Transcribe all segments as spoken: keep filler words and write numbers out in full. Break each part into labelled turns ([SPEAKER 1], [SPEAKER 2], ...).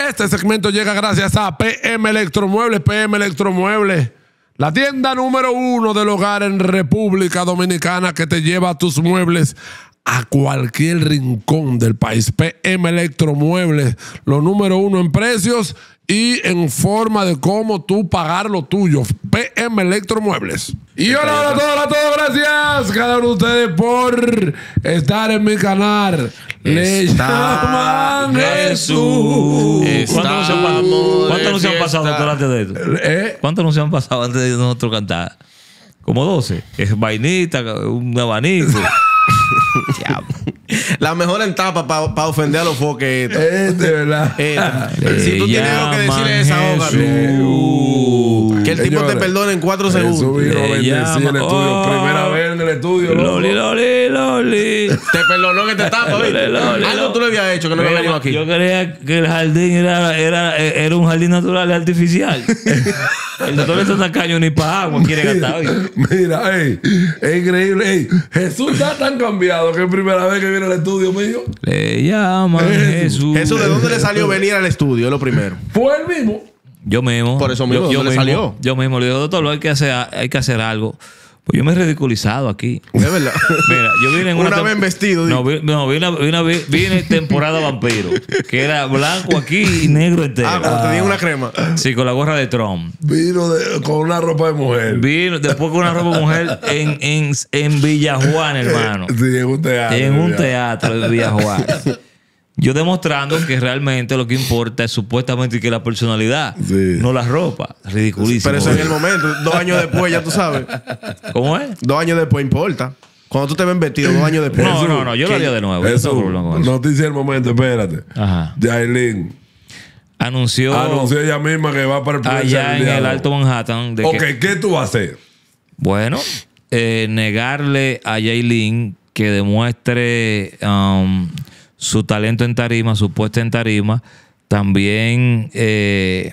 [SPEAKER 1] Este segmento llega gracias a P M Electromuebles. P M Electromuebles, la tienda número uno del hogar en República Dominicana, que te lleva tus muebles a cualquier rincón del país. P M Electromuebles, lo número uno en precios y en forma de cómo tú pagar lo tuyo. P M Electromuebles. Y hola, hola a todos, hola a todos, gracias cada uno de ustedes por estar en mi canal. Le llaman Jesús.
[SPEAKER 2] ¿Cuántos anuncios han pasado antes de esto?
[SPEAKER 1] ¿Eh?
[SPEAKER 2] ¿Cuántos anuncios han pasado antes de nosotros cantar? Como doce. Es vainita, un abanico.
[SPEAKER 3] La mejor etapa para pa ofender a los foques.
[SPEAKER 1] Este, ¿verdad?
[SPEAKER 3] Eh, si tú tienes algo que decirle, desahógate. Que el tipo te perdone en cuatro segundos.
[SPEAKER 1] Jesús vino a bendecir el estudio.
[SPEAKER 2] Oh,
[SPEAKER 1] Primera vez en el estudio.
[SPEAKER 2] Loli, Loli, Loli.
[SPEAKER 3] Te perdonó que te tapa, ¿viste? Algo tú le habías hecho que no había venido aquí.
[SPEAKER 2] Yo creía que el jardín era, era, era un jardín natural y artificial. El doctor está tacaño ni para agua quiere gastar hoy.
[SPEAKER 1] Mira, ey, es increíble. Ey, Jesús está tan cambiado que es primera vez que viene al estudio mío.
[SPEAKER 2] Le llaman Jesús.
[SPEAKER 3] Jesús, ¿de dónde le salió venir al estudio? Es lo primero.
[SPEAKER 1] Fue el mismo.
[SPEAKER 2] Yo mismo.
[SPEAKER 3] Por eso mismo,
[SPEAKER 2] yo, yo
[SPEAKER 3] ¿dónde le
[SPEAKER 2] mismo,
[SPEAKER 3] salió?
[SPEAKER 2] Yo mismo le digo, doctor, hay que hacer, hay que hacer algo. Pues yo me he ridiculizado aquí.
[SPEAKER 3] Es verdad.
[SPEAKER 2] Mira, yo vine en una,
[SPEAKER 3] una vez vestido.
[SPEAKER 2] No, vi, no vine, vine, vine temporada vampiro. Que era blanco aquí y negro entero.
[SPEAKER 3] Ah, cuando te dieron una crema.
[SPEAKER 2] Sí, con la gorra de Trump.
[SPEAKER 1] Vino de, con una ropa de mujer.
[SPEAKER 2] Vino después con una ropa de mujer en, en, en Villajuana, hermano.
[SPEAKER 1] Sí, en un teatro.
[SPEAKER 2] En un teatro de Villajuana. Yo demostrando que realmente lo que importa es supuestamente que la personalidad, sí, no la ropa. Ridiculísimo.
[SPEAKER 3] Pero eso en el momento. Dos años después, ya tú sabes.
[SPEAKER 2] ¿Cómo es?
[SPEAKER 3] Dos años después importa. Cuando tú te ves vestido, dos años después.
[SPEAKER 2] No,
[SPEAKER 3] Jesús,
[SPEAKER 2] no, no. Yo lo haría de nuevo.
[SPEAKER 1] Eso,
[SPEAKER 2] no
[SPEAKER 1] noticia del momento, espérate.
[SPEAKER 2] Ajá.
[SPEAKER 1] Yailin
[SPEAKER 2] anunció,
[SPEAKER 1] anunció ella misma que va para el
[SPEAKER 2] allá en el Alto Manhattan. De
[SPEAKER 1] ok,
[SPEAKER 2] que,
[SPEAKER 1] ¿qué tú vas a hacer?
[SPEAKER 2] Bueno, eh, negarle a Yailin que demuestre um, su talento en tarima, su puesta en tarima, también eh,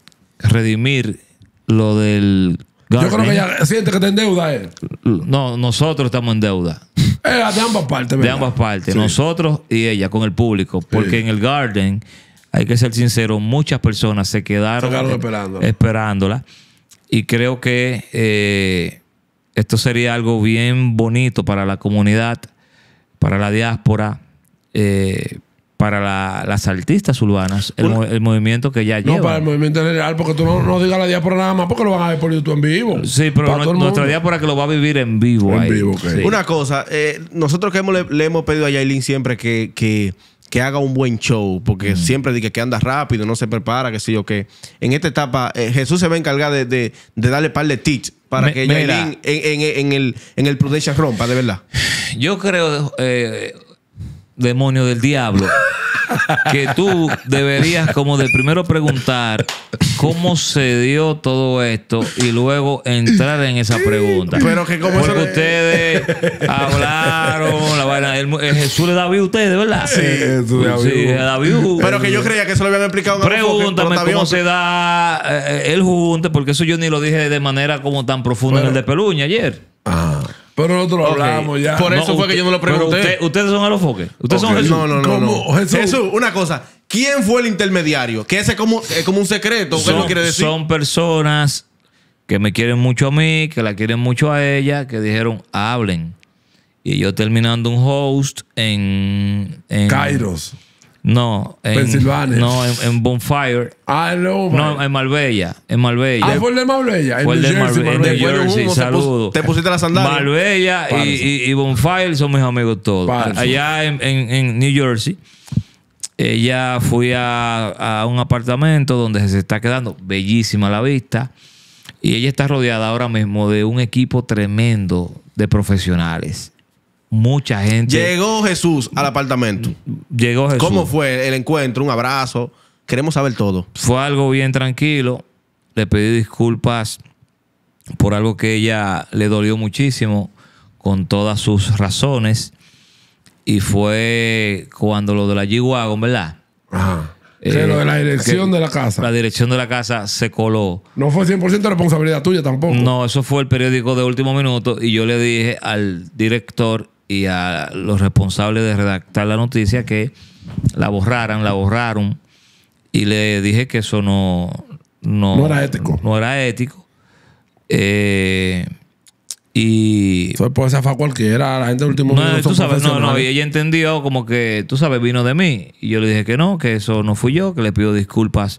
[SPEAKER 2] redimir lo del
[SPEAKER 1] Garden. Yo creo que ella siente que está en deuda él.
[SPEAKER 2] No, nosotros estamos en deuda.
[SPEAKER 1] Eh, de ambas partes, ¿verdad?
[SPEAKER 2] De ambas partes.
[SPEAKER 1] Sí.
[SPEAKER 2] Nosotros y ella con el público. Porque sí, en el Garden, hay que ser sincero, muchas personas se quedaron,
[SPEAKER 1] se quedaron esperándola.
[SPEAKER 2] esperándola. Y creo que eh, esto sería algo bien bonito para la comunidad, para la diáspora, eh, para la, las artistas urbanas, el, el movimiento que ya lleva.
[SPEAKER 1] No, para el movimiento general, porque tú no, no digas la diáspora nada más, porque lo van a ver por YouTube en vivo.
[SPEAKER 2] Sí, pero no, nuestra diáspora que lo va a vivir en vivo.
[SPEAKER 1] En
[SPEAKER 2] ahí.
[SPEAKER 1] vivo, okay.
[SPEAKER 2] Sí.
[SPEAKER 3] Una cosa, eh, nosotros que hemos, le, le hemos pedido a Yailin siempre que, que, que haga un buen show, porque mm. siempre dice que anda rápido, no se prepara, que sí o qué. En esta etapa, eh, Jesús se va a encargar de, de, de darle par de tips para Me, que Yailin en, en, en, el, en el Prudential rompa, de verdad.
[SPEAKER 2] Yo creo... Eh, demonio del diablo, que tú deberías como de primero preguntar cómo se dio todo esto y luego entrar en esa pregunta.
[SPEAKER 3] Pero que como
[SPEAKER 2] porque
[SPEAKER 3] eso...
[SPEAKER 2] ustedes hablaron la vaina, el, el Jesús le da view a ustedes, ¿verdad?
[SPEAKER 1] Sí, Jesús
[SPEAKER 2] sí, le da view.
[SPEAKER 3] Pero que yo creía que eso lo habían explicado.
[SPEAKER 2] Pregúntame cómo bien. se da eh, el junte, porque eso yo ni lo dije de manera como tan profunda pero, en el de Peluña ayer.
[SPEAKER 1] Ah. Pero nosotros lo okay. hablamos ya.
[SPEAKER 3] Por eso
[SPEAKER 2] no,
[SPEAKER 3] fue que yo no lo pregunté.
[SPEAKER 2] Usted, ¿Ustedes son alofoques? ¿Ustedes okay. son Jesús?
[SPEAKER 3] No, no, no. no.
[SPEAKER 1] Jesús?
[SPEAKER 3] Jesús, una cosa. ¿Quién fue el intermediario? Que ese es como, es como un secreto. ¿Qué no quiere decir?
[SPEAKER 2] Son personas que me quieren mucho a mí, que la quieren mucho a ella, que dijeron, hablen. Y yo terminando un host en... en
[SPEAKER 1] Kairos.
[SPEAKER 2] No, en
[SPEAKER 1] Pensilvania.
[SPEAKER 2] No, en, en Bonfire.
[SPEAKER 1] Ah, no,
[SPEAKER 2] no, en Marbella. En Marbella.
[SPEAKER 1] Ah, fue el de Marbella.
[SPEAKER 2] Fue el de Marbella. En New Jersey. Saludos.
[SPEAKER 3] Te pusiste la sandalia.
[SPEAKER 2] Marbella y, y, y Bonfire son mis amigos todos. Parso. Allá en, en, en New Jersey, ella fui a, a un apartamento donde se está quedando bellísima la vista. Y ella está rodeada ahora mismo de un equipo tremendo de profesionales. Mucha gente.
[SPEAKER 3] Llegó Jesús al apartamento.
[SPEAKER 2] Llegó Jesús.
[SPEAKER 3] ¿Cómo fue el encuentro? Un abrazo. Queremos saber todo.
[SPEAKER 2] Fue algo bien tranquilo. Le pedí disculpas por algo que ella le dolió muchísimo, con todas sus razones. Y fue cuando lo de la G-Wagon, ¿verdad?
[SPEAKER 1] Ajá. Eh, lo de la dirección de la casa.
[SPEAKER 2] La dirección de la casa se coló.
[SPEAKER 1] No fue cien por ciento responsabilidad tuya tampoco.
[SPEAKER 2] No, eso fue el periódico de último minuto. Y yo le dije al director y a los responsables de redactar la noticia que la borraran, la borraron y le dije que eso no... No,
[SPEAKER 1] no era ético.
[SPEAKER 2] No era ético. Eh, y...
[SPEAKER 1] Eso puede zafar cualquiera. La gente del último
[SPEAKER 2] no,
[SPEAKER 1] minuto
[SPEAKER 2] tú
[SPEAKER 1] son
[SPEAKER 2] sabes, no, no, y
[SPEAKER 1] profesionales.
[SPEAKER 2] ella entendió como que, tú sabes, vino de mí. Y yo le dije que no, que eso no fui yo, que le pido disculpas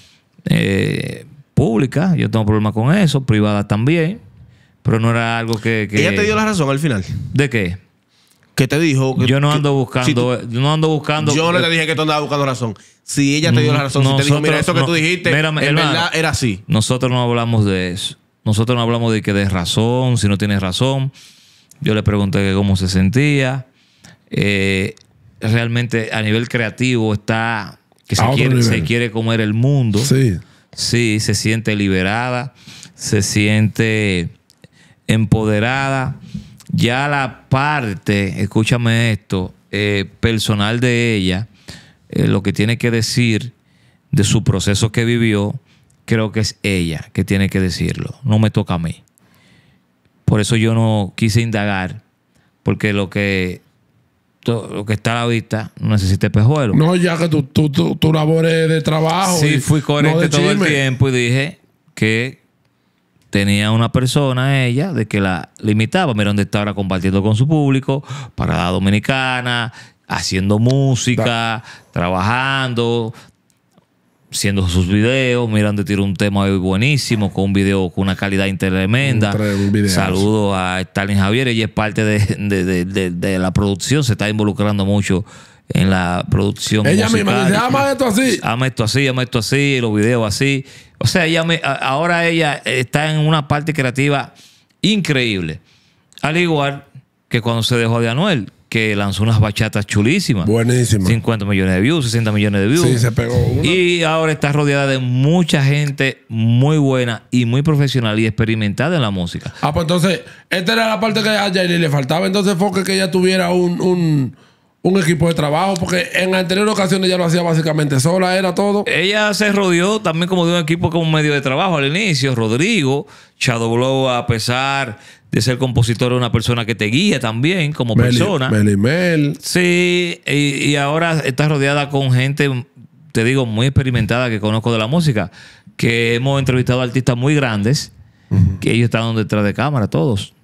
[SPEAKER 2] eh, públicas. Yo tengo problemas con eso, privadas también. Pero no era algo que, que...
[SPEAKER 3] ¿Ella te dio la razón al final?
[SPEAKER 2] ¿De qué?
[SPEAKER 3] Que te dijo que...
[SPEAKER 2] Yo no
[SPEAKER 3] que-
[SPEAKER 2] ando buscando...
[SPEAKER 3] si tú-
[SPEAKER 2] yo no ando buscando...
[SPEAKER 3] yo no te dije que tú andabas buscando razón. Si ella te dio la razón, si te dijo, mira, esto que
[SPEAKER 2] no-
[SPEAKER 3] tú dijiste,
[SPEAKER 2] mira,
[SPEAKER 3] en
[SPEAKER 2] hermano,
[SPEAKER 3] verdad era así.
[SPEAKER 2] Nosotros no hablamos de eso. Nosotros no hablamos de que de razón, si no tienes razón. Yo le pregunté que cómo se sentía. Eh, realmente a nivel creativo está... Que
[SPEAKER 1] A
[SPEAKER 2] se
[SPEAKER 1] otro
[SPEAKER 2] quiere,
[SPEAKER 1] nivel.
[SPEAKER 2] se quiere comer el mundo.
[SPEAKER 1] Sí.
[SPEAKER 2] Sí, se siente liberada. Se siente empoderada. Ya la parte, escúchame esto, eh, personal de ella, eh, lo que tiene que decir de su proceso que vivió, creo que es ella que tiene que decirlo. No me toca a mí. Por eso yo no quise indagar, porque lo que, to- lo que está a la vista no necesita espejuelo.
[SPEAKER 1] No, ya que tu, tu, tu, tu labor es de trabajo.
[SPEAKER 2] Sí,
[SPEAKER 1] y
[SPEAKER 2] fui
[SPEAKER 1] no
[SPEAKER 2] coherente
[SPEAKER 1] de
[SPEAKER 2] todo el
[SPEAKER 1] chisme.
[SPEAKER 2] tiempo y dije que tenía una persona, ella, de que la limitaba. Mira dónde está ahora compartiendo con su público, para la dominicana, haciendo música, trabajando, haciendo sus videos. Mira dónde tiró un tema hoy buenísimo, con un video con una calidad tremenda.
[SPEAKER 1] Un tre- un videazo.
[SPEAKER 2] Saludo a Stalin Javier, ella es parte de, de- de- de- de la producción, se está involucrando mucho en la producción
[SPEAKER 1] Ella
[SPEAKER 2] musical.
[SPEAKER 1] misma dice, ama esto así.
[SPEAKER 2] Ama esto así, ama esto así, los videos así. O sea, ella me, a- ahora ella está en una parte creativa increíble. Al igual que cuando se dejó de Anuel, que lanzó unas bachatas chulísimas.
[SPEAKER 1] Buenísima.
[SPEAKER 2] cincuenta millones de views, sesenta millones de views.
[SPEAKER 1] Sí, se pegó una.
[SPEAKER 2] Y ahora está rodeada de mucha gente muy buena y muy profesional y experimentada en la música.
[SPEAKER 1] Ah, pues entonces, esta era la parte que a Yailin le faltaba. Entonces fue que- que ella tuviera un, un, un equipo de trabajo, porque en anteriores ocasiones ella lo hacía básicamente sola, era todo.
[SPEAKER 2] Ella se rodeó también como de un equipo como medio de trabajo al inicio. Rodrigo, Shadow Blow, a pesar de ser compositor, es una persona que te guía también como
[SPEAKER 1] Meli-
[SPEAKER 2] persona.
[SPEAKER 1] Meli Mel.
[SPEAKER 2] Sí, y, y ahora está rodeada con gente, te digo, muy experimentada que conozco de la música, que hemos entrevistado a artistas muy grandes, que ellos están detrás de cámara, todos.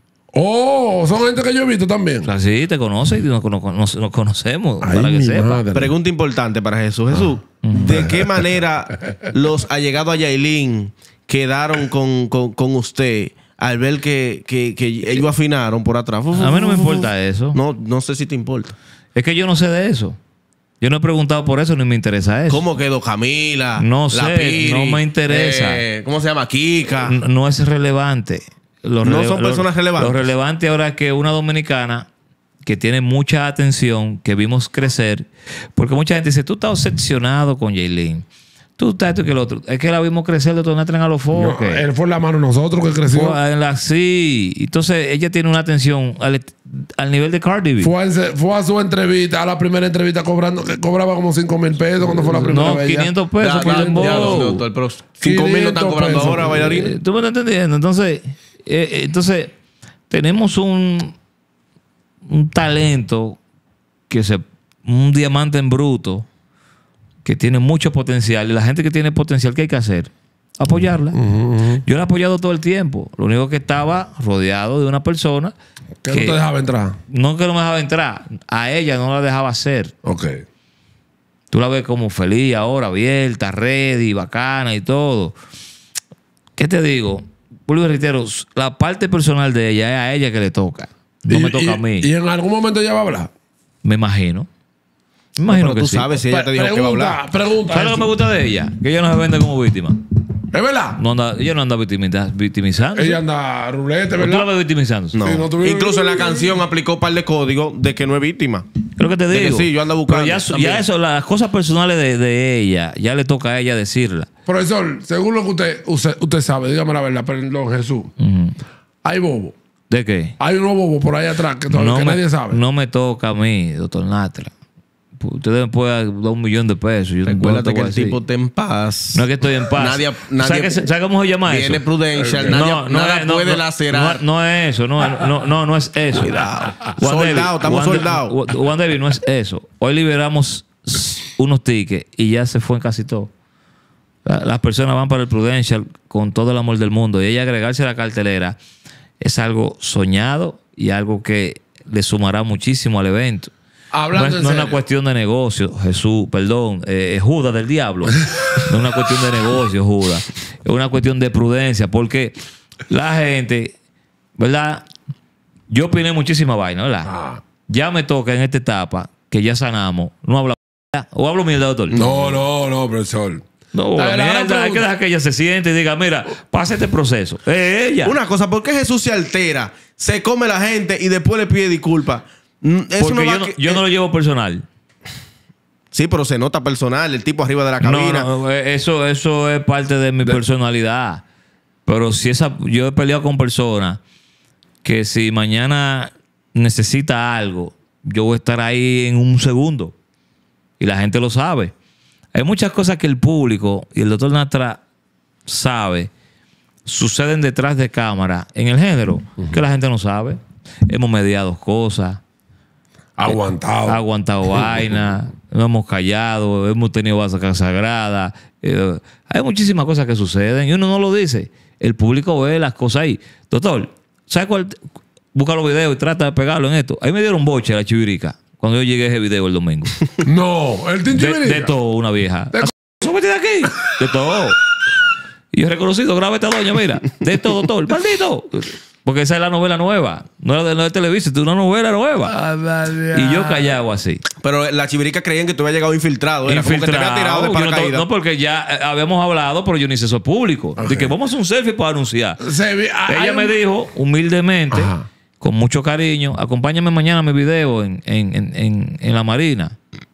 [SPEAKER 1] Oh, son gente que yo he visto también.
[SPEAKER 2] O sea, sí, te conocen y nos, nos- nos- nos conocemos,
[SPEAKER 1] Ay,
[SPEAKER 2] para que
[SPEAKER 1] mi
[SPEAKER 2] sepa.
[SPEAKER 1] madre.
[SPEAKER 3] Pregunta importante para Jesús. Jesús, ¿de qué manera los allegados a Yailin quedaron con, con, con usted al ver que, que, que ellos afinaron por atrás?
[SPEAKER 2] A mí no me importa eso.
[SPEAKER 3] No, no sé si te importa.
[SPEAKER 2] Es que yo no sé de eso. Yo no he preguntado por eso ni me interesa eso.
[SPEAKER 3] ¿Cómo quedó Camila?
[SPEAKER 2] No
[SPEAKER 3] La
[SPEAKER 2] sé,
[SPEAKER 3] Piri,
[SPEAKER 2] no me interesa.
[SPEAKER 3] eh, ¿Cómo se llama? Kika.
[SPEAKER 2] N- No es relevante. Lo
[SPEAKER 3] No
[SPEAKER 2] rele-
[SPEAKER 3] son
[SPEAKER 2] lo-
[SPEAKER 3] personas relevantes.
[SPEAKER 2] Lo relevante ahora es que una dominicana que tiene mucha atención, que vimos crecer, porque mucha gente dice, tú estás obsesionado con Yailin. Tú estás esto y que el otro. Es que la vimos crecer de Tonatren a los
[SPEAKER 1] No,
[SPEAKER 2] foques.
[SPEAKER 1] él fue la mano de nosotros que creció.
[SPEAKER 2] Fue en la- sí. Entonces ella tiene una atención al, al nivel de Cardi B.
[SPEAKER 1] Fue a, ese- fue a su entrevista, a la primera entrevista cobrando, que cobraba como cinco mil pesos cuando fue la primera
[SPEAKER 2] No,
[SPEAKER 1] vez. ya.
[SPEAKER 2] quinientos pesos
[SPEAKER 3] Ya,
[SPEAKER 2] por
[SPEAKER 3] ya,
[SPEAKER 2] dembow.
[SPEAKER 3] ya, doctor, pero cinco mil no están
[SPEAKER 1] quinientos
[SPEAKER 3] cobrando
[SPEAKER 1] pesos.
[SPEAKER 3] ahora, bailarín.
[SPEAKER 2] Eh, ¿Tú me estás entendiendo? Entonces, eh, eh, entonces tenemos un, un talento que se... Un diamante en bruto que tiene mucho potencial. Y la gente que tiene potencial, ¿qué hay que hacer? Apoyarla. Yo la he apoyado todo el tiempo. Lo único que estaba rodeado de una persona
[SPEAKER 1] Que
[SPEAKER 2] que
[SPEAKER 1] no te dejaba entrar.
[SPEAKER 2] no que no me dejaba entrar. A ella no la dejaba hacer.
[SPEAKER 1] Ok.
[SPEAKER 2] Tú la ves como feliz ahora, abierta, ready, bacana y todo. ¿Qué te digo? Vuelvo y reitero, la parte personal de ella es a ella que le toca. No
[SPEAKER 1] Y-
[SPEAKER 2] me toca
[SPEAKER 1] y-
[SPEAKER 2] a mí.
[SPEAKER 1] Y en algún momento ella va a hablar.
[SPEAKER 2] Me imagino. Me
[SPEAKER 3] No,
[SPEAKER 2] imagino
[SPEAKER 3] pero
[SPEAKER 2] que
[SPEAKER 3] tú
[SPEAKER 2] sí.
[SPEAKER 3] sabes si ella te dijo que va a
[SPEAKER 1] Pregunta,
[SPEAKER 3] hablar.
[SPEAKER 1] pregunta.
[SPEAKER 2] ¿Sabes lo que me
[SPEAKER 1] Jesús.
[SPEAKER 2] gusta de ella? Que ella no se vende como víctima.
[SPEAKER 1] ¿Es verdad?
[SPEAKER 2] No anda, ella no anda victimiza- victimizándose.
[SPEAKER 1] Ella anda rulete,
[SPEAKER 2] ¿O tú la
[SPEAKER 1] ¿verdad?
[SPEAKER 2] ves victimizándose?
[SPEAKER 3] No.
[SPEAKER 1] Sí, no tuvieron-
[SPEAKER 3] Incluso en la canción aplicó un par de códigos de que no es víctima.
[SPEAKER 2] Creo que te
[SPEAKER 3] De que
[SPEAKER 2] digo.
[SPEAKER 3] sí, yo ando buscando
[SPEAKER 2] Pero ya, su-
[SPEAKER 3] también.
[SPEAKER 2] ya eso, las cosas personales de, de ella, ya le toca a ella decirla.
[SPEAKER 1] Profesor, según lo que usted, usted, usted sabe, dígame la verdad, perdón, Jesús.
[SPEAKER 2] Ujú.
[SPEAKER 1] Hay bobo.
[SPEAKER 2] ¿De qué?
[SPEAKER 1] Hay unos bobos por ahí atrás que, todavía, que
[SPEAKER 2] me,
[SPEAKER 1] nadie sabe.
[SPEAKER 2] no me toca a mí, doctor Natra. Ustedes me pueden dar un millón de pesos. Yo no
[SPEAKER 3] Recuérdate
[SPEAKER 2] te
[SPEAKER 3] que
[SPEAKER 2] voy a
[SPEAKER 3] el
[SPEAKER 2] decir.
[SPEAKER 3] tipo está en paz.
[SPEAKER 2] No es que estoy en paz.
[SPEAKER 3] Nadie- nadie-
[SPEAKER 2] ¿Sabe, qué- sabe cómo se llama eso?
[SPEAKER 3] Viene Prudential, nadie- nada
[SPEAKER 2] es- no,
[SPEAKER 3] puede
[SPEAKER 2] no,
[SPEAKER 3] lacerar.
[SPEAKER 2] No, no es eso, no, no, no, no es eso.
[SPEAKER 3] Cuidado.
[SPEAKER 2] Juan
[SPEAKER 3] Soldado,
[SPEAKER 2] David,
[SPEAKER 3] estamos
[SPEAKER 2] Juan
[SPEAKER 3] soldados.
[SPEAKER 2] David, Juan David, no es eso. Hoy liberamos unos tickets y ya se fue en casi todo. La, las personas van para el Prudential con todo el amor del mundo y ella agregarse a la cartelera es algo soñado y algo que le sumará muchísimo al evento.
[SPEAKER 1] Hablando
[SPEAKER 2] no es, no es una cuestión de negocio, Jesús, perdón, eh, es Judas del diablo. No es una cuestión de negocio, Judas. Es una cuestión de prudencia, porque la gente, ¿verdad? Yo opiné muchísima vaina, ¿verdad?
[SPEAKER 1] Ah.
[SPEAKER 2] Ya me toca en esta etapa, que ya sanamos, no habla o hablo mierda, doctor.
[SPEAKER 1] No, no, no, profesor.
[SPEAKER 2] No,
[SPEAKER 1] La- la gran
[SPEAKER 2] mierda, hay que
[SPEAKER 1] pregunta.
[SPEAKER 2] dejar que ella se siente y diga, mira, pasa este proceso. Es ella.
[SPEAKER 3] Una cosa, ¿por qué Jesús se altera, se come la gente y después le pide disculpas? Mm, Eso
[SPEAKER 2] Porque
[SPEAKER 3] no va
[SPEAKER 2] yo, no,
[SPEAKER 3] que-
[SPEAKER 2] yo no lo llevo personal.
[SPEAKER 3] Sí, pero se nota personal, el tipo arriba de la cabina.
[SPEAKER 2] No, no, eh, eso, eso es parte de mi personalidad. Pero si esa, yo he peleado con personas que si mañana necesita algo, yo voy a estar ahí en un segundo. Y la gente lo sabe. Hay muchas cosas que el público y el doctor Natra sabe suceden detrás de cámara en el género que la gente no sabe. Hemos mediado cosas.
[SPEAKER 1] Aguantado.
[SPEAKER 2] Ha aguantado vaina, no hemos callado, hemos tenido vacas sagradas. Eh, hay muchísimas cosas que suceden y uno no lo dice. El público ve las cosas ahí. Doctor, ¿sabes cuál? Busca los videos y trata de pegarlo en esto. Ahí me dieron boche a la chivirica cuando yo llegué a ese video el domingo.
[SPEAKER 1] No, el
[SPEAKER 2] De,
[SPEAKER 1] tinchibirica.
[SPEAKER 2] de todo, una vieja.
[SPEAKER 1] De-
[SPEAKER 2] ¡Súbete de aquí! De todo. Y yo he reconocido, graba esta doña, mira. De todo, doctor. ¡Maldito! Porque esa es la novela nueva. No es de, no es de Televisa, es una novela nueva. Y yo callado así.
[SPEAKER 3] Pero la chivirica creían que tú habías llegado infiltrado. Era como que te había tirado de
[SPEAKER 2] Yo no,
[SPEAKER 3] paracaídas.
[SPEAKER 2] no, porque ya eh, habíamos hablado, pero yo ni sé eso público. De que vamos a hacer un selfie para anunciar.
[SPEAKER 1] Se vi- hay
[SPEAKER 2] Ella
[SPEAKER 1] un-
[SPEAKER 2] me dijo, humildemente,
[SPEAKER 1] Ajá.
[SPEAKER 2] con mucho cariño, acompáñame mañana a mi video en, en, en, en, en la Marina.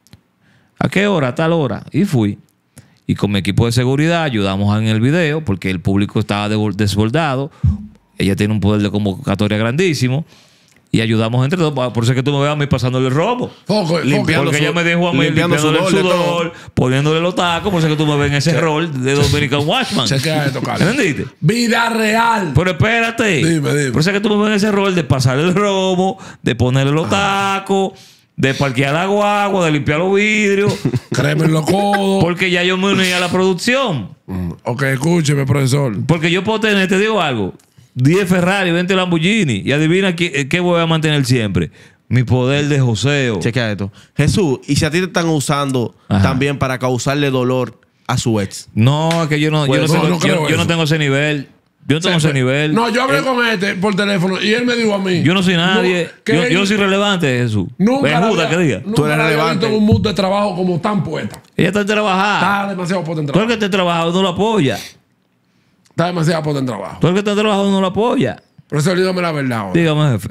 [SPEAKER 2] ¿A qué hora? A tal hora. Y fui. Y con mi equipo de seguridad ayudamos en el video porque el público estaba devol- desbordado. Ella tiene un poder de convocatoria grandísimo. Y ayudamos entre todos. Por eso es que tú me ves a mí pasándole el robo.
[SPEAKER 1] Foco,
[SPEAKER 3] Limpiando
[SPEAKER 2] Porque
[SPEAKER 3] su-
[SPEAKER 2] ella me dejó a mí
[SPEAKER 3] limpiando
[SPEAKER 2] limpiándole el
[SPEAKER 3] sudor de
[SPEAKER 2] sudor, poniéndole los tacos. Por eso es que tú me ves en ese rol de Dominican Watchman.
[SPEAKER 1] Chequea esto, Carlos.
[SPEAKER 2] ¿Entendiste?
[SPEAKER 1] Vida real.
[SPEAKER 2] Pero espérate.
[SPEAKER 1] Dime, dime.
[SPEAKER 2] Por eso es que tú me ves en ese rol de pasar el robo, de ponerle los tacos, de parquear la guagua, de limpiar los vidrios.
[SPEAKER 1] Créeme en los codos.
[SPEAKER 2] Porque ya yo me uní a la producción.
[SPEAKER 1] Mm, Ok, escúcheme, profesor.
[SPEAKER 2] Porque yo puedo tener, te digo algo, diez Ferrari, veinte Lamborghini. Y adivina qué, qué voy a mantener siempre. Mi poder de joseo.
[SPEAKER 3] Chequea esto. Jesús, ¿y si a ti te están usando
[SPEAKER 2] Ajá.
[SPEAKER 3] también para causarle dolor a su ex?
[SPEAKER 2] No, es que yo no, yo
[SPEAKER 1] Pues,
[SPEAKER 2] no,
[SPEAKER 1] no,
[SPEAKER 2] tengo,
[SPEAKER 1] no creo
[SPEAKER 2] yo, yo no
[SPEAKER 1] eso.
[SPEAKER 2] tengo ese nivel. Yo no tengo ese nivel.
[SPEAKER 1] No, yo hablé
[SPEAKER 2] Eh,
[SPEAKER 1] con este por teléfono y él me dijo a mí.
[SPEAKER 2] Yo no soy nadie.
[SPEAKER 1] que
[SPEAKER 2] yo,
[SPEAKER 1] él
[SPEAKER 2] yo no soy relevante, Jesús.
[SPEAKER 1] Nunca
[SPEAKER 2] Es
[SPEAKER 1] la
[SPEAKER 2] Judas
[SPEAKER 1] había-
[SPEAKER 2] que diga.
[SPEAKER 1] Nunca
[SPEAKER 3] Tú eres
[SPEAKER 1] la había
[SPEAKER 3] relevante.
[SPEAKER 1] visto en un mood de trabajo como tan puesta.
[SPEAKER 2] Ella está en trabajar.
[SPEAKER 1] Está demasiado puesta en
[SPEAKER 2] Todo el
[SPEAKER 1] trabajo.
[SPEAKER 2] que esté trabajando no lo apoya.
[SPEAKER 1] Está demasiado puesta en trabajo.
[SPEAKER 2] Todo el que está trabajando no lo apoya.
[SPEAKER 1] Profesor, dígame la verdad ahora.
[SPEAKER 2] Dígame, jefe.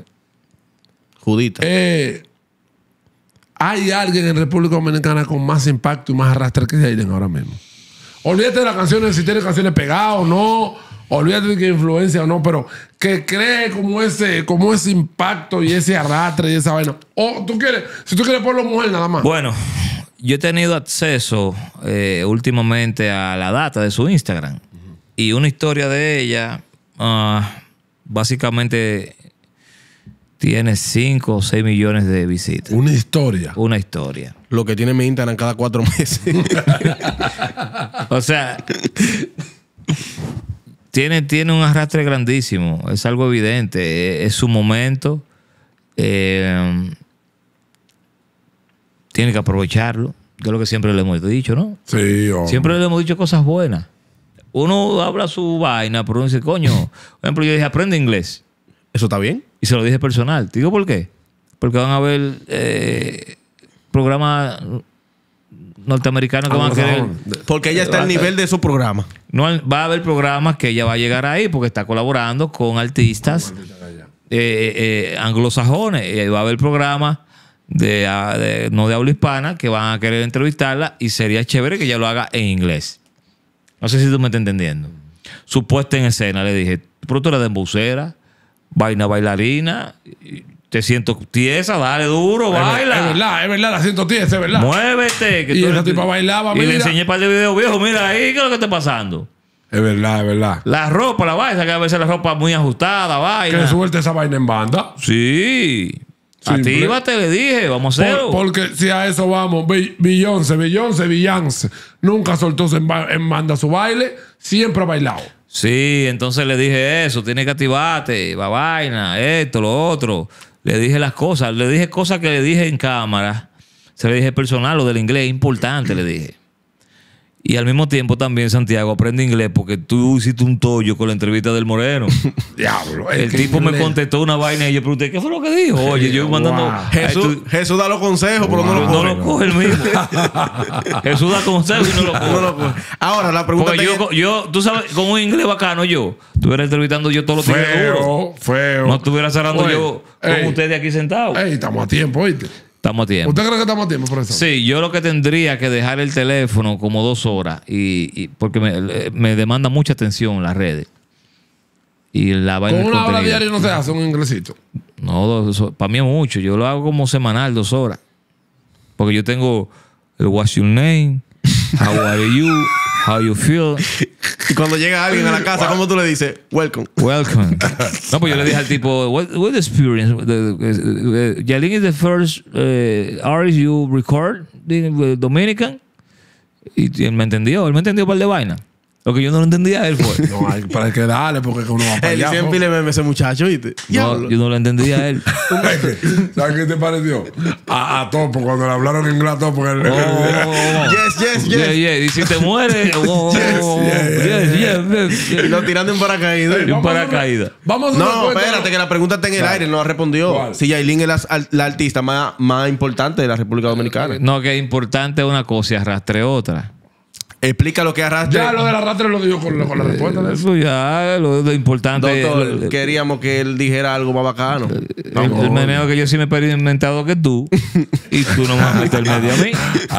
[SPEAKER 3] Judita.
[SPEAKER 1] Eh, ¿Hay alguien en República Dominicana con más impacto y más arrastre que Yailin ahora mismo? Olvídate de las canciones, si tiene canciones pegadas o no. Olvídate de que influencia o no, pero que cree como ese, como ese impacto y ese arrastre y esa vaina. O tú quieres, si tú quieres ponerlo mujer nada más.
[SPEAKER 2] Bueno, yo he tenido acceso eh, últimamente a la data de su Instagram. Y una historia de ella, ah, básicamente, tiene cinco o seis millones de visitas.
[SPEAKER 1] Una historia.
[SPEAKER 2] Una historia.
[SPEAKER 3] Lo que tiene mi Instagram cada cuatro meses.
[SPEAKER 2] O sea, tiene, tiene un arrastre grandísimo. Es algo evidente. Es, es su momento. Eh, tiene que aprovecharlo. Que es lo que siempre le hemos dicho, ¿no?
[SPEAKER 1] Sí, hombre.
[SPEAKER 2] Siempre le hemos dicho cosas buenas. Uno habla su vaina, pero uno dice, coño. Por ejemplo, yo dije, aprende inglés.
[SPEAKER 3] ¿Eso está bien?
[SPEAKER 2] Y se lo dije personal. ¿Te digo por qué? Porque van a ver eh, programas norteamericanos que van a querer...
[SPEAKER 3] Porque ella está al nivel de esos programas.
[SPEAKER 2] No, va a haber programas que ella va a llegar ahí porque está colaborando con artistas eh, eh, anglosajones. Eh, va a haber programas de, ah, de- no de habla hispana que van a querer entrevistarla y sería chévere que ella lo haga en inglés. No sé si tú me estás entendiendo. Su puesta en escena, le dije, pero tú eres de embusera, vaina bailarina, te siento tiesa, dale duro,
[SPEAKER 1] Es ver-
[SPEAKER 2] baila.
[SPEAKER 1] Es verdad, es verdad, la siento tía, es verdad.
[SPEAKER 2] Muévete. Que
[SPEAKER 1] Y
[SPEAKER 2] tú-
[SPEAKER 1] esa tipa bailaba,
[SPEAKER 2] Y le
[SPEAKER 1] mira.
[SPEAKER 2] enseñé un par de videos, viejo, mira ahí, ¿qué es lo que está pasando?
[SPEAKER 1] Es verdad, es verdad.
[SPEAKER 2] La ropa, la vaina, que a veces la ropa muy ajustada,
[SPEAKER 1] Que
[SPEAKER 2] vaina.
[SPEAKER 1] suelte esa vaina en banda.
[SPEAKER 2] Sí. Actívate, le dije, vamos a hacerlo.
[SPEAKER 1] Por, porque si a eso vamos, Beyoncé, Beyoncé, Beyoncé, nunca soltó en, en banda su baile, siempre ha bailado.
[SPEAKER 2] Sí, entonces le dije eso, tienes que activarte, va vaina, esto, lo otro. Le dije las cosas, le dije cosas que le dije en cámara. Se le dije personal, lo del inglés, importante, le dije. Y al mismo tiempo también, Santiago, aprende inglés porque tú hiciste un tollo con la entrevista del Moreno.
[SPEAKER 1] Diablo.
[SPEAKER 2] El tipo inglés. Me contestó una vaina y yo pregunté, ¿qué fue lo que dijo? Oye, yo mandando...
[SPEAKER 3] Wow. Jesús, tú... Jesús da los consejos, wow. pero no lo coge.
[SPEAKER 2] No lo coge el mismo. Jesús da consejos y no lo coge. No lo coge.
[SPEAKER 3] Ahora, la pregunta...
[SPEAKER 2] Porque yo, yo, tú sabes, con un inglés bacano yo, estuviera entrevistando yo todos los días
[SPEAKER 1] duros. Feo,
[SPEAKER 2] No estuviera cerrando Oye, yo ey, con ustedes aquí sentados.
[SPEAKER 1] Ey, estamos a tiempo, ¿oíste?
[SPEAKER 2] Estamos a tiempo.
[SPEAKER 1] ¿Usted cree que estamos a tiempo, profesor?
[SPEAKER 2] Sí, yo lo que tendría que dejar el teléfono como dos horas y, y porque me, me demanda mucha atención las redes. Y la vaina
[SPEAKER 1] ¿Con una hora diaria no se hace un inglesito?
[SPEAKER 2] No, para mí es mucho. Yo lo hago como semanal, dos horas. Porque yo tengo el what's your name, how are you, how you feel.
[SPEAKER 3] Y cuando llega alguien a la casa, ¿cómo tú le dices? Welcome.
[SPEAKER 2] Welcome. No, pues yo le dije al tipo, what, what experience? The, uh, uh, Yailin is the first uh, artist you record in Dominican. Y, y él me entendió, él me entendió par de vaina. Lo que yo no lo entendía él fue.
[SPEAKER 1] No, hay, para que darle, porque uno va para
[SPEAKER 3] él
[SPEAKER 1] allá.
[SPEAKER 3] Él siempre le meme ese muchacho, ¿viste?
[SPEAKER 2] No, yo no lo entendía a él.
[SPEAKER 1] ¿Sabes qué te pareció? A, a Topo, cuando le hablaron en inglés a Topo. El,
[SPEAKER 2] oh, oh,
[SPEAKER 3] yes, yes, yes.
[SPEAKER 2] Yeah, yeah. Y si te mueres, oh,
[SPEAKER 1] yes, yeah,
[SPEAKER 2] yes, yeah, yes,
[SPEAKER 3] yeah. Y lo tirando en paracaídas.
[SPEAKER 2] En paracaídas.
[SPEAKER 1] Vamos a
[SPEAKER 3] No, espérate, que la pregunta está en el ¿Cuál? aire, no la respondió. ¿Cuál? Si Yailin es la, la artista más, más importante de la República Dominicana.
[SPEAKER 2] No, que es importante una cosa y arrastre otra.
[SPEAKER 3] Explica lo que arrastre.
[SPEAKER 1] Ya lo del arrastre lo digo con, con la respuesta de eso.
[SPEAKER 2] Eso ya, lo, lo importante.
[SPEAKER 3] Doctor,
[SPEAKER 2] lo,
[SPEAKER 3] queríamos que él dijera algo más bacano.
[SPEAKER 2] El, el meneo que yo sí me he experimentado que tú. Y tú no me has metido el medio a mí.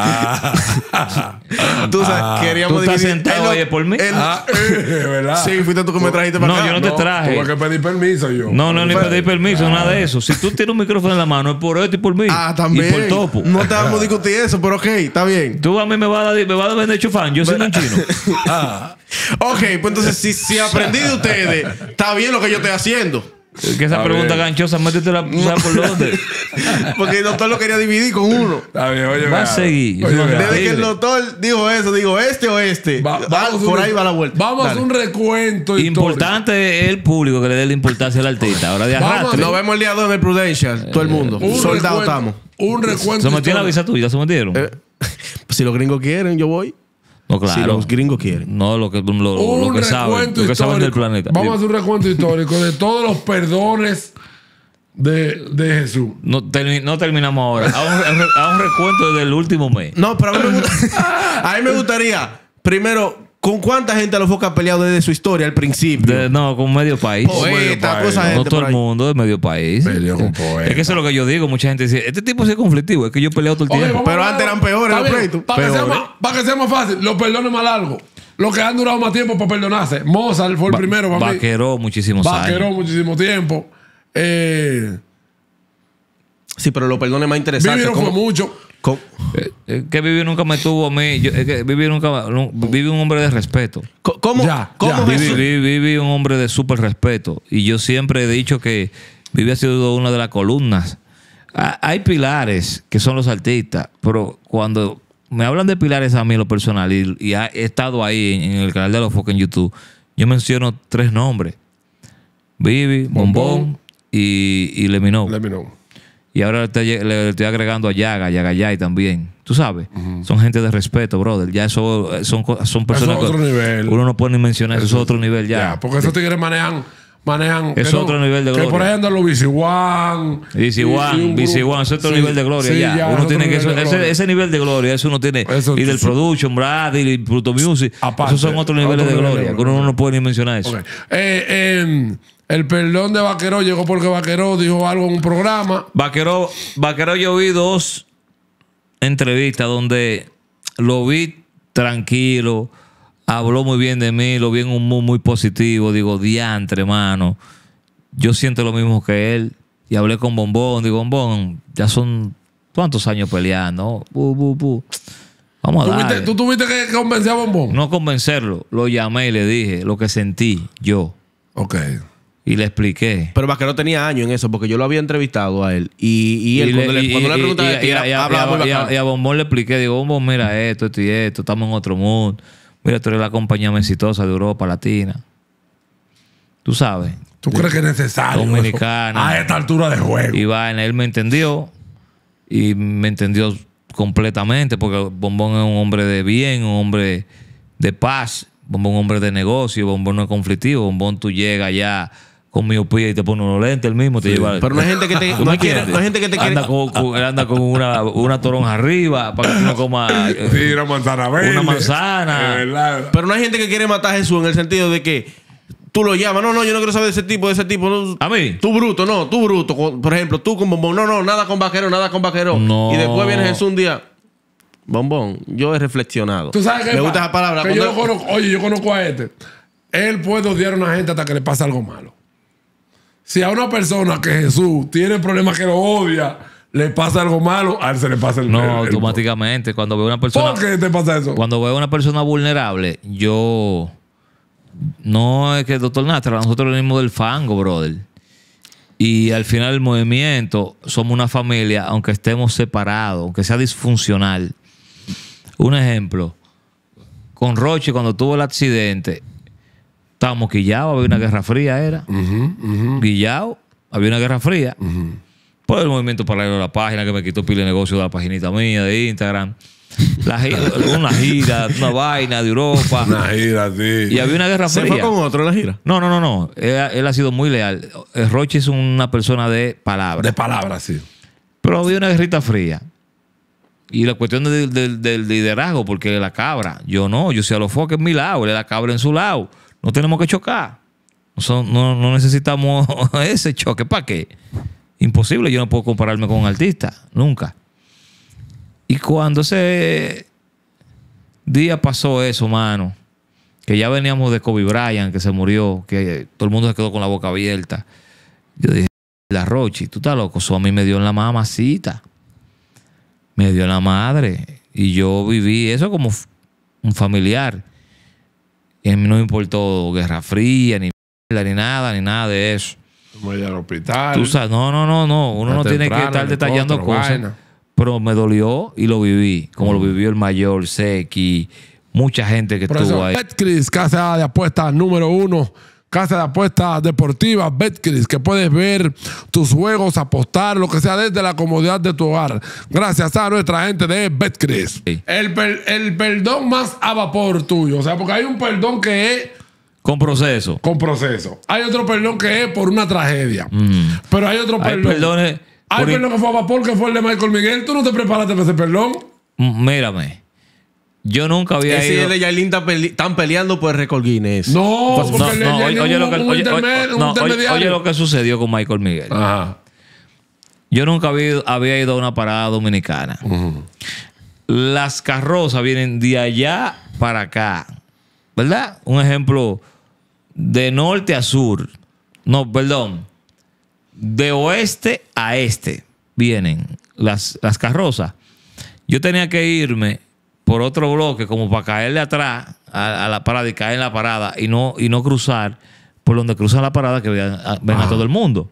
[SPEAKER 3] Ah. Tú sabes,
[SPEAKER 2] ah.
[SPEAKER 3] queríamos
[SPEAKER 2] ¿Tú estás sentado ahí por mí?
[SPEAKER 3] Él,
[SPEAKER 1] ah, eh, ¿verdad?
[SPEAKER 3] Sí, fuiste tú que me trajiste para
[SPEAKER 2] no,
[SPEAKER 3] acá.
[SPEAKER 2] No, yo no te traje.
[SPEAKER 1] Tuve que pedir permiso yo.
[SPEAKER 2] No, no, ni pedir permiso, ah. nada de eso. Si tú tienes un micrófono en la mano, es por esto y por mí.
[SPEAKER 3] Ah, también.
[SPEAKER 2] Y por Topo.
[SPEAKER 3] No te vamos a discutir eso, pero ok, está bien.
[SPEAKER 2] Tú a mí me vas a, me vas a vender chufán. Yo soy un chino.
[SPEAKER 3] Ah. Ok, pues entonces si, si aprendí de ustedes, está bien lo que yo estoy haciendo.
[SPEAKER 2] Que esa está pregunta bien. ganchosa, métete la por dónde.
[SPEAKER 3] Porque el doctor lo quería dividir con uno.
[SPEAKER 1] Está bien, oye,
[SPEAKER 2] va a seguir.
[SPEAKER 1] Oye,
[SPEAKER 3] Desde que el doctor dijo eso, digo este o este. Va, vamos por ahí va la vuelta.
[SPEAKER 1] Vamos Dale. a hacer un recuento.
[SPEAKER 2] Importante es el público que le dé la importancia al artista. Ahora de arrastre.
[SPEAKER 3] Nos vemos el día dos en el Prudential. Eh, todo el mundo. Un Soldado estamos.
[SPEAKER 1] Un recuento.
[SPEAKER 2] ¿Se metió la visa tuya? ¿Se metieron?
[SPEAKER 3] Eh, si los gringos quieren, yo voy.
[SPEAKER 2] No, claro.
[SPEAKER 3] Si los gringos quieren.
[SPEAKER 2] No, lo que, lo, lo que saben. Lo que saben del planeta.
[SPEAKER 1] Vamos a hacer un recuento histórico de todos los perdones de, de Jesús.
[SPEAKER 2] No, termi no terminamos ahora. A un, a un recuento del último mes.
[SPEAKER 3] No, pero a mí me, gusta, a mí me gustaría, primero, ¿con cuánta gente lo Foca ha peleado desde su historia al principio?
[SPEAKER 2] De, no, con medio país.
[SPEAKER 3] Poeta,
[SPEAKER 2] medio
[SPEAKER 3] país.
[SPEAKER 2] No, no todo el mundo, es medio país.
[SPEAKER 1] Peleó con poeta.
[SPEAKER 2] Es que eso es lo que yo digo. Mucha gente dice, este tipo sí es conflictivo. Es que yo he peleado todo el
[SPEAKER 1] Oye,
[SPEAKER 2] tiempo.
[SPEAKER 3] Pero antes eran peores los pleitos.
[SPEAKER 1] Para que, pa que sea más fácil, los perdones más largos. Los que han durado más tiempo para perdonarse. Mozart fue el
[SPEAKER 2] ba
[SPEAKER 1] primero para mí.
[SPEAKER 2] Vaqueró muchísimos años.
[SPEAKER 1] Vaqueró muchísimo tiempo. Eh...
[SPEAKER 3] Sí, pero los perdones más interesantes.
[SPEAKER 1] Vivi no fue mucho.
[SPEAKER 2] Eh, eh, que Vivi nunca me tuvo a mí. Yo, eh, que Vivi nunca. No, Vivi un hombre de respeto.
[SPEAKER 3] ¿Cómo?
[SPEAKER 1] Ya,
[SPEAKER 3] ¿Cómo
[SPEAKER 1] ya.
[SPEAKER 2] Vivi, Vivi, Vivi un hombre de súper respeto. Y yo siempre he dicho que Vivi ha sido una de las columnas. Ah, hay pilares que son los artistas, pero cuando me hablan de pilares a mí en lo personal, y, y he estado ahí en, en el canal de Los Foca en YouTube, yo menciono tres nombres: Vivi, Bombón, Bombón y, y Lemino.
[SPEAKER 1] Lemino.
[SPEAKER 2] Y ahora te, le, le estoy agregando a Yaga, Yagayay también. Tú sabes, uh-huh. son gente de respeto, brother. Ya eso son, son personas
[SPEAKER 1] eso es otro
[SPEAKER 2] que
[SPEAKER 1] nivel.
[SPEAKER 2] Uno no puede ni mencionar. Eso, eso es otro nivel ya.
[SPEAKER 1] ya porque esos tigres manejan. manejan
[SPEAKER 2] es
[SPEAKER 1] no,
[SPEAKER 2] otro nivel de gloria.
[SPEAKER 1] Que por ahí andan los B C One.
[SPEAKER 2] B C One, B C One, es otro sí, nivel de gloria sí, ya. ya. Uno tiene que eso, ese, ese nivel de gloria, eso uno tiene. Eso, y del sí. Production, Brad, y Pluto Music. Aparte, esos son otros niveles otro de gloria. Nivel, que uno no puede ni mencionar eso.
[SPEAKER 1] Okay. Eh, eh, el perdón de Vaqueró llegó porque Vaqueró dijo algo en un programa.
[SPEAKER 2] Vaqueró, Vaqueró yo vi dos entrevistas donde lo vi tranquilo, habló muy bien de mí, lo vi en un mood muy positivo. Digo, diantre, hermano. Yo siento lo mismo que él. Y hablé con Bombón. Digo, Bombón, ya son ¿cuántos años peleando? Bu, bu, bu. Vamos a darle.
[SPEAKER 1] ¿Tú tuviste que convencer a Bombón?
[SPEAKER 2] No convencerlo. Lo llamé y le dije lo que sentí yo.
[SPEAKER 1] Ok.
[SPEAKER 2] Y le expliqué.
[SPEAKER 3] Pero Vaquero tenía años en eso, porque yo lo había entrevistado a él. Y, y él,
[SPEAKER 2] Y
[SPEAKER 3] cuando
[SPEAKER 2] le,
[SPEAKER 3] le,
[SPEAKER 2] y-
[SPEAKER 3] cuando le
[SPEAKER 2] y-
[SPEAKER 3] preguntaba
[SPEAKER 2] y-
[SPEAKER 3] de ti,
[SPEAKER 2] y a- y a-
[SPEAKER 3] hablaba muy
[SPEAKER 2] y a-
[SPEAKER 3] bacano.
[SPEAKER 2] y a Bombón le expliqué, digo, Bombón, mira esto, esto y esto, estamos en otro mundo. Mira, tú eres la compañía más exitosa de Europa Latina. Tú sabes.
[SPEAKER 1] ¿Tú crees que es necesario?
[SPEAKER 2] Dominicana.
[SPEAKER 1] eso? A esta altura de juego.
[SPEAKER 2] Y vaina, él me entendió. Y me entendió completamente, porque Bombón es un hombre de bien, un hombre de paz. Bombón es un hombre de negocio. Bombón no es conflictivo. Bombón tú llegas ya con miopía y te pone unos lentes, el mismo te lleva.
[SPEAKER 3] Pero no hay gente que te,
[SPEAKER 2] ¿Tú
[SPEAKER 3] no
[SPEAKER 2] me
[SPEAKER 3] hay, quiere-
[SPEAKER 2] entiendes?
[SPEAKER 3] no hay gente que te quiere.
[SPEAKER 2] Anda con, con- él anda con una, una toronja arriba para que tú no comas eh,
[SPEAKER 1] Sí, una manzana verde.
[SPEAKER 2] una manzana.
[SPEAKER 1] Es verdad.
[SPEAKER 3] Pero no hay gente que quiere matar a Jesús en el sentido de que tú lo llamas. No, no, yo no quiero saber de ese tipo, de ese tipo. No.
[SPEAKER 2] ¿A mí?
[SPEAKER 3] Tú bruto, no, tú bruto. Con- Por ejemplo, tú con Bombón. No, no, nada con Vaquero, nada con Vaquero.
[SPEAKER 2] No.
[SPEAKER 3] Y después viene Jesús un día. Bombón, yo he reflexionado.
[SPEAKER 1] ¿Tú sabes qué
[SPEAKER 3] Me
[SPEAKER 1] pasa?
[SPEAKER 3] gusta esa palabra.
[SPEAKER 1] Que yo
[SPEAKER 3] Cuando-
[SPEAKER 1] lo conozco, oye, yo conozco a este. Él puede odiar a una gente hasta que le pase algo malo. Si a una persona que Jesús tiene problemas que lo odia, le pasa algo malo, a él se le pasa el
[SPEAKER 2] No,
[SPEAKER 1] el- el-
[SPEAKER 2] automáticamente. Cuando veo una persona.
[SPEAKER 1] ¿Por qué te pasa eso?
[SPEAKER 2] Cuando veo una persona vulnerable, yo. No es que el doctor Nastra, nosotros venimos del fango, brother. Y al final del movimiento somos una familia, aunque estemos separados, aunque sea disfuncional. Un ejemplo. Con Roche, cuando tuvo el accidente, estábamos quillados, había una guerra fría, era. Guillao, había una guerra fría. Por el movimiento paralelo de la página, que me quitó pila de negocio de la paginita mía de Instagram. La gira, una gira, una vaina de Europa.
[SPEAKER 1] Una gira, sí.
[SPEAKER 2] Y había una guerra
[SPEAKER 3] ¿Se
[SPEAKER 2] fría.
[SPEAKER 3] fue con otro en la gira?
[SPEAKER 2] No, no, no, no. Él, él ha sido muy leal. Eh, Roche es una persona de palabra.
[SPEAKER 1] De palabras, sí.
[SPEAKER 2] Pero había una guerrita fría. Y la cuestión de- de- del liderazgo, porque la cabra, yo no, yo soy a los foques en mi lado, él es la cabra en su lado. No tenemos que chocar. No, son- no, no necesitamos ese choque. ¿Para qué? Imposible, yo no puedo compararme con un artista, nunca. Y cuando ese día pasó eso, mano, que ya veníamos de Kobe Bryant, que se murió, que todo el mundo se quedó con la boca abierta. Yo dije, la Rochi, tú estás loco, eso a mí me dio en la mamacita. Me dio en la madre. Y yo viví eso como f- un familiar. Y a mí no me importó guerra fría, ni mierda, ni nada, ni nada de eso.
[SPEAKER 1] Como ella al hospital.
[SPEAKER 2] Tú sabes, no, no, no, no. Uno no
[SPEAKER 1] Está
[SPEAKER 2] tiene que
[SPEAKER 1] temprano,
[SPEAKER 2] estar
[SPEAKER 1] el
[SPEAKER 2] detallando
[SPEAKER 1] otro,
[SPEAKER 2] cosas.
[SPEAKER 1] vaina.
[SPEAKER 2] Pero me dolió y lo viví. Como lo vivió el mayor, Seki, mucha gente que
[SPEAKER 1] Por
[SPEAKER 2] estuvo
[SPEAKER 1] eso,
[SPEAKER 2] ahí.
[SPEAKER 1] Betcris, casa de apuestas número uno. Casa de apuestas deportivas, Betcris, que puedes ver tus juegos, apostar, lo que sea desde la comodidad de tu hogar. Gracias a nuestra gente de Betcris.
[SPEAKER 2] Sí.
[SPEAKER 1] El, per- el perdón más a vapor tuyo. O sea, porque hay un perdón que es
[SPEAKER 2] Con proceso.
[SPEAKER 1] con proceso. Hay otro perdón que es por una tragedia. Pero hay otro
[SPEAKER 2] Hay
[SPEAKER 1] perdón.
[SPEAKER 2] perdones.
[SPEAKER 1] Hay
[SPEAKER 2] por-
[SPEAKER 1] perdón que fue a vapor, que fue el de Michael Miguel. ¿Tú no te preparaste para ese perdón?
[SPEAKER 2] M- Mírame. Yo nunca había
[SPEAKER 3] Ese y
[SPEAKER 2] ido.
[SPEAKER 3] el de Yailin están pele- están peleando por el récord Guinness.
[SPEAKER 1] No,
[SPEAKER 2] Pues,
[SPEAKER 1] porque
[SPEAKER 2] no,
[SPEAKER 1] el de
[SPEAKER 2] no,
[SPEAKER 1] Jenny
[SPEAKER 2] oye, oye lo
[SPEAKER 1] hubo
[SPEAKER 2] que,
[SPEAKER 1] un
[SPEAKER 2] oye, oye-
[SPEAKER 1] intermed- un
[SPEAKER 2] no, oye-
[SPEAKER 1] intermediario.
[SPEAKER 2] oye lo que sucedió con Michael Miguel.
[SPEAKER 1] Ajá.
[SPEAKER 2] Yo nunca había ido, había ido a una parada dominicana. Las carrozas vienen de allá para acá. ¿Verdad? Un ejemplo, de norte a sur. No, perdón. De oeste a este vienen las, las carrozas. Yo tenía que irme por otro bloque como para caerle atrás a, a la parada y caer en la parada y no, y no cruzar por donde cruza la parada que vean a, ven a todo el mundo.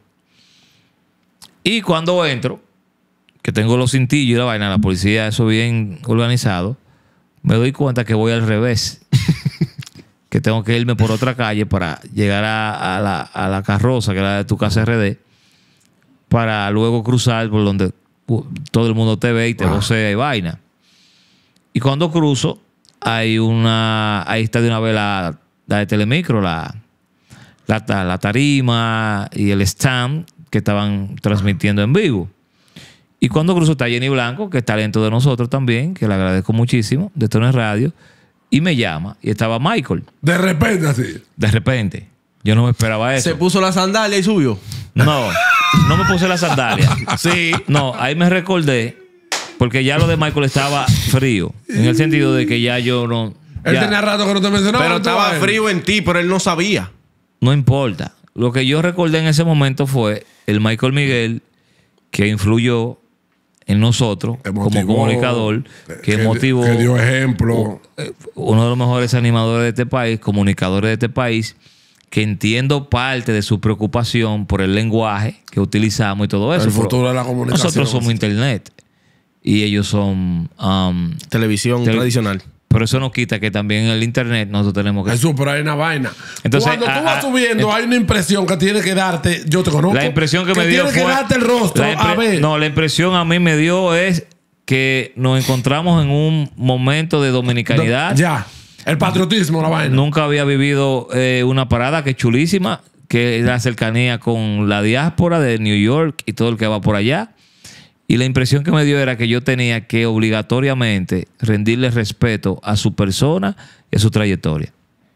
[SPEAKER 2] Y cuando entro, que tengo los cintillos y la vaina, la policía, eso bien organizado, me doy cuenta que voy al revés. Que tengo que irme por otra calle para llegar a, a la, a la carroza, que era de tu casa R D, para luego cruzar por donde uh, todo el mundo te ve y te vocea y vaina. Y cuando cruzo, hay una... Ahí está de una vez la, la de Telemicro, la, la, ta- la tarima y el stand que estaban transmitiendo en vivo. Y cuando cruzo está Jenny Blanco, que es talento de nosotros también, que le agradezco muchísimo, de Tono Radio, y me llama. Y estaba Michael.
[SPEAKER 1] De repente así.
[SPEAKER 2] De repente. Yo no me esperaba eso.
[SPEAKER 3] Se puso la sandalia y subió.
[SPEAKER 2] No, no me puse la sandalia.
[SPEAKER 3] Sí.
[SPEAKER 2] No, ahí me recordé, porque ya lo de Michael estaba frío. En el sentido de que ya yo no...
[SPEAKER 1] Él
[SPEAKER 2] ya-
[SPEAKER 1] tenía rato que no te mencionaba.
[SPEAKER 3] Pero
[SPEAKER 1] tú
[SPEAKER 3] estaba
[SPEAKER 1] a él.
[SPEAKER 3] frío en ti, pero él no sabía.
[SPEAKER 2] No importa. Lo que yo recordé en ese momento fue el Michael Miguel que influyó en nosotros
[SPEAKER 1] Que
[SPEAKER 2] como
[SPEAKER 1] motivó,
[SPEAKER 2] comunicador, que,
[SPEAKER 1] que-
[SPEAKER 2] motivó
[SPEAKER 1] que dio ejemplo.
[SPEAKER 2] eh, uno de los mejores animadores de este país, comunicadores de este país, que entiendo parte de su preocupación por el lenguaje que utilizamos y todo eso.
[SPEAKER 1] El futuro de la comunicación.
[SPEAKER 2] Nosotros somos internet y ellos son um,
[SPEAKER 3] televisión
[SPEAKER 2] tele
[SPEAKER 3] tradicional.
[SPEAKER 2] Pero eso no quita que también en el internet nosotros tenemos que...
[SPEAKER 1] Jesús, pero hay una vaina.
[SPEAKER 2] Entonces,
[SPEAKER 1] Cuando
[SPEAKER 2] a,
[SPEAKER 1] tú vas
[SPEAKER 2] a,
[SPEAKER 1] subiendo,
[SPEAKER 2] ent
[SPEAKER 1] hay una impresión que tiene que darte. Yo te conozco.
[SPEAKER 2] La impresión que,
[SPEAKER 1] que
[SPEAKER 2] me dio
[SPEAKER 1] tiene
[SPEAKER 2] fue...
[SPEAKER 1] que darte el rostro. A ver.
[SPEAKER 2] No, la impresión a mí me dio es que nos encontramos en un momento de dominicanidad.
[SPEAKER 1] Ya. El patriotismo, la vaina.
[SPEAKER 2] Nunca había vivido eh, una parada que es chulísima, que es la cercanía con la diáspora de New York y todo el que va por allá. Y la impresión que me dio era que yo tenía que obligatoriamente rendirle respeto a su persona y a su trayectoria.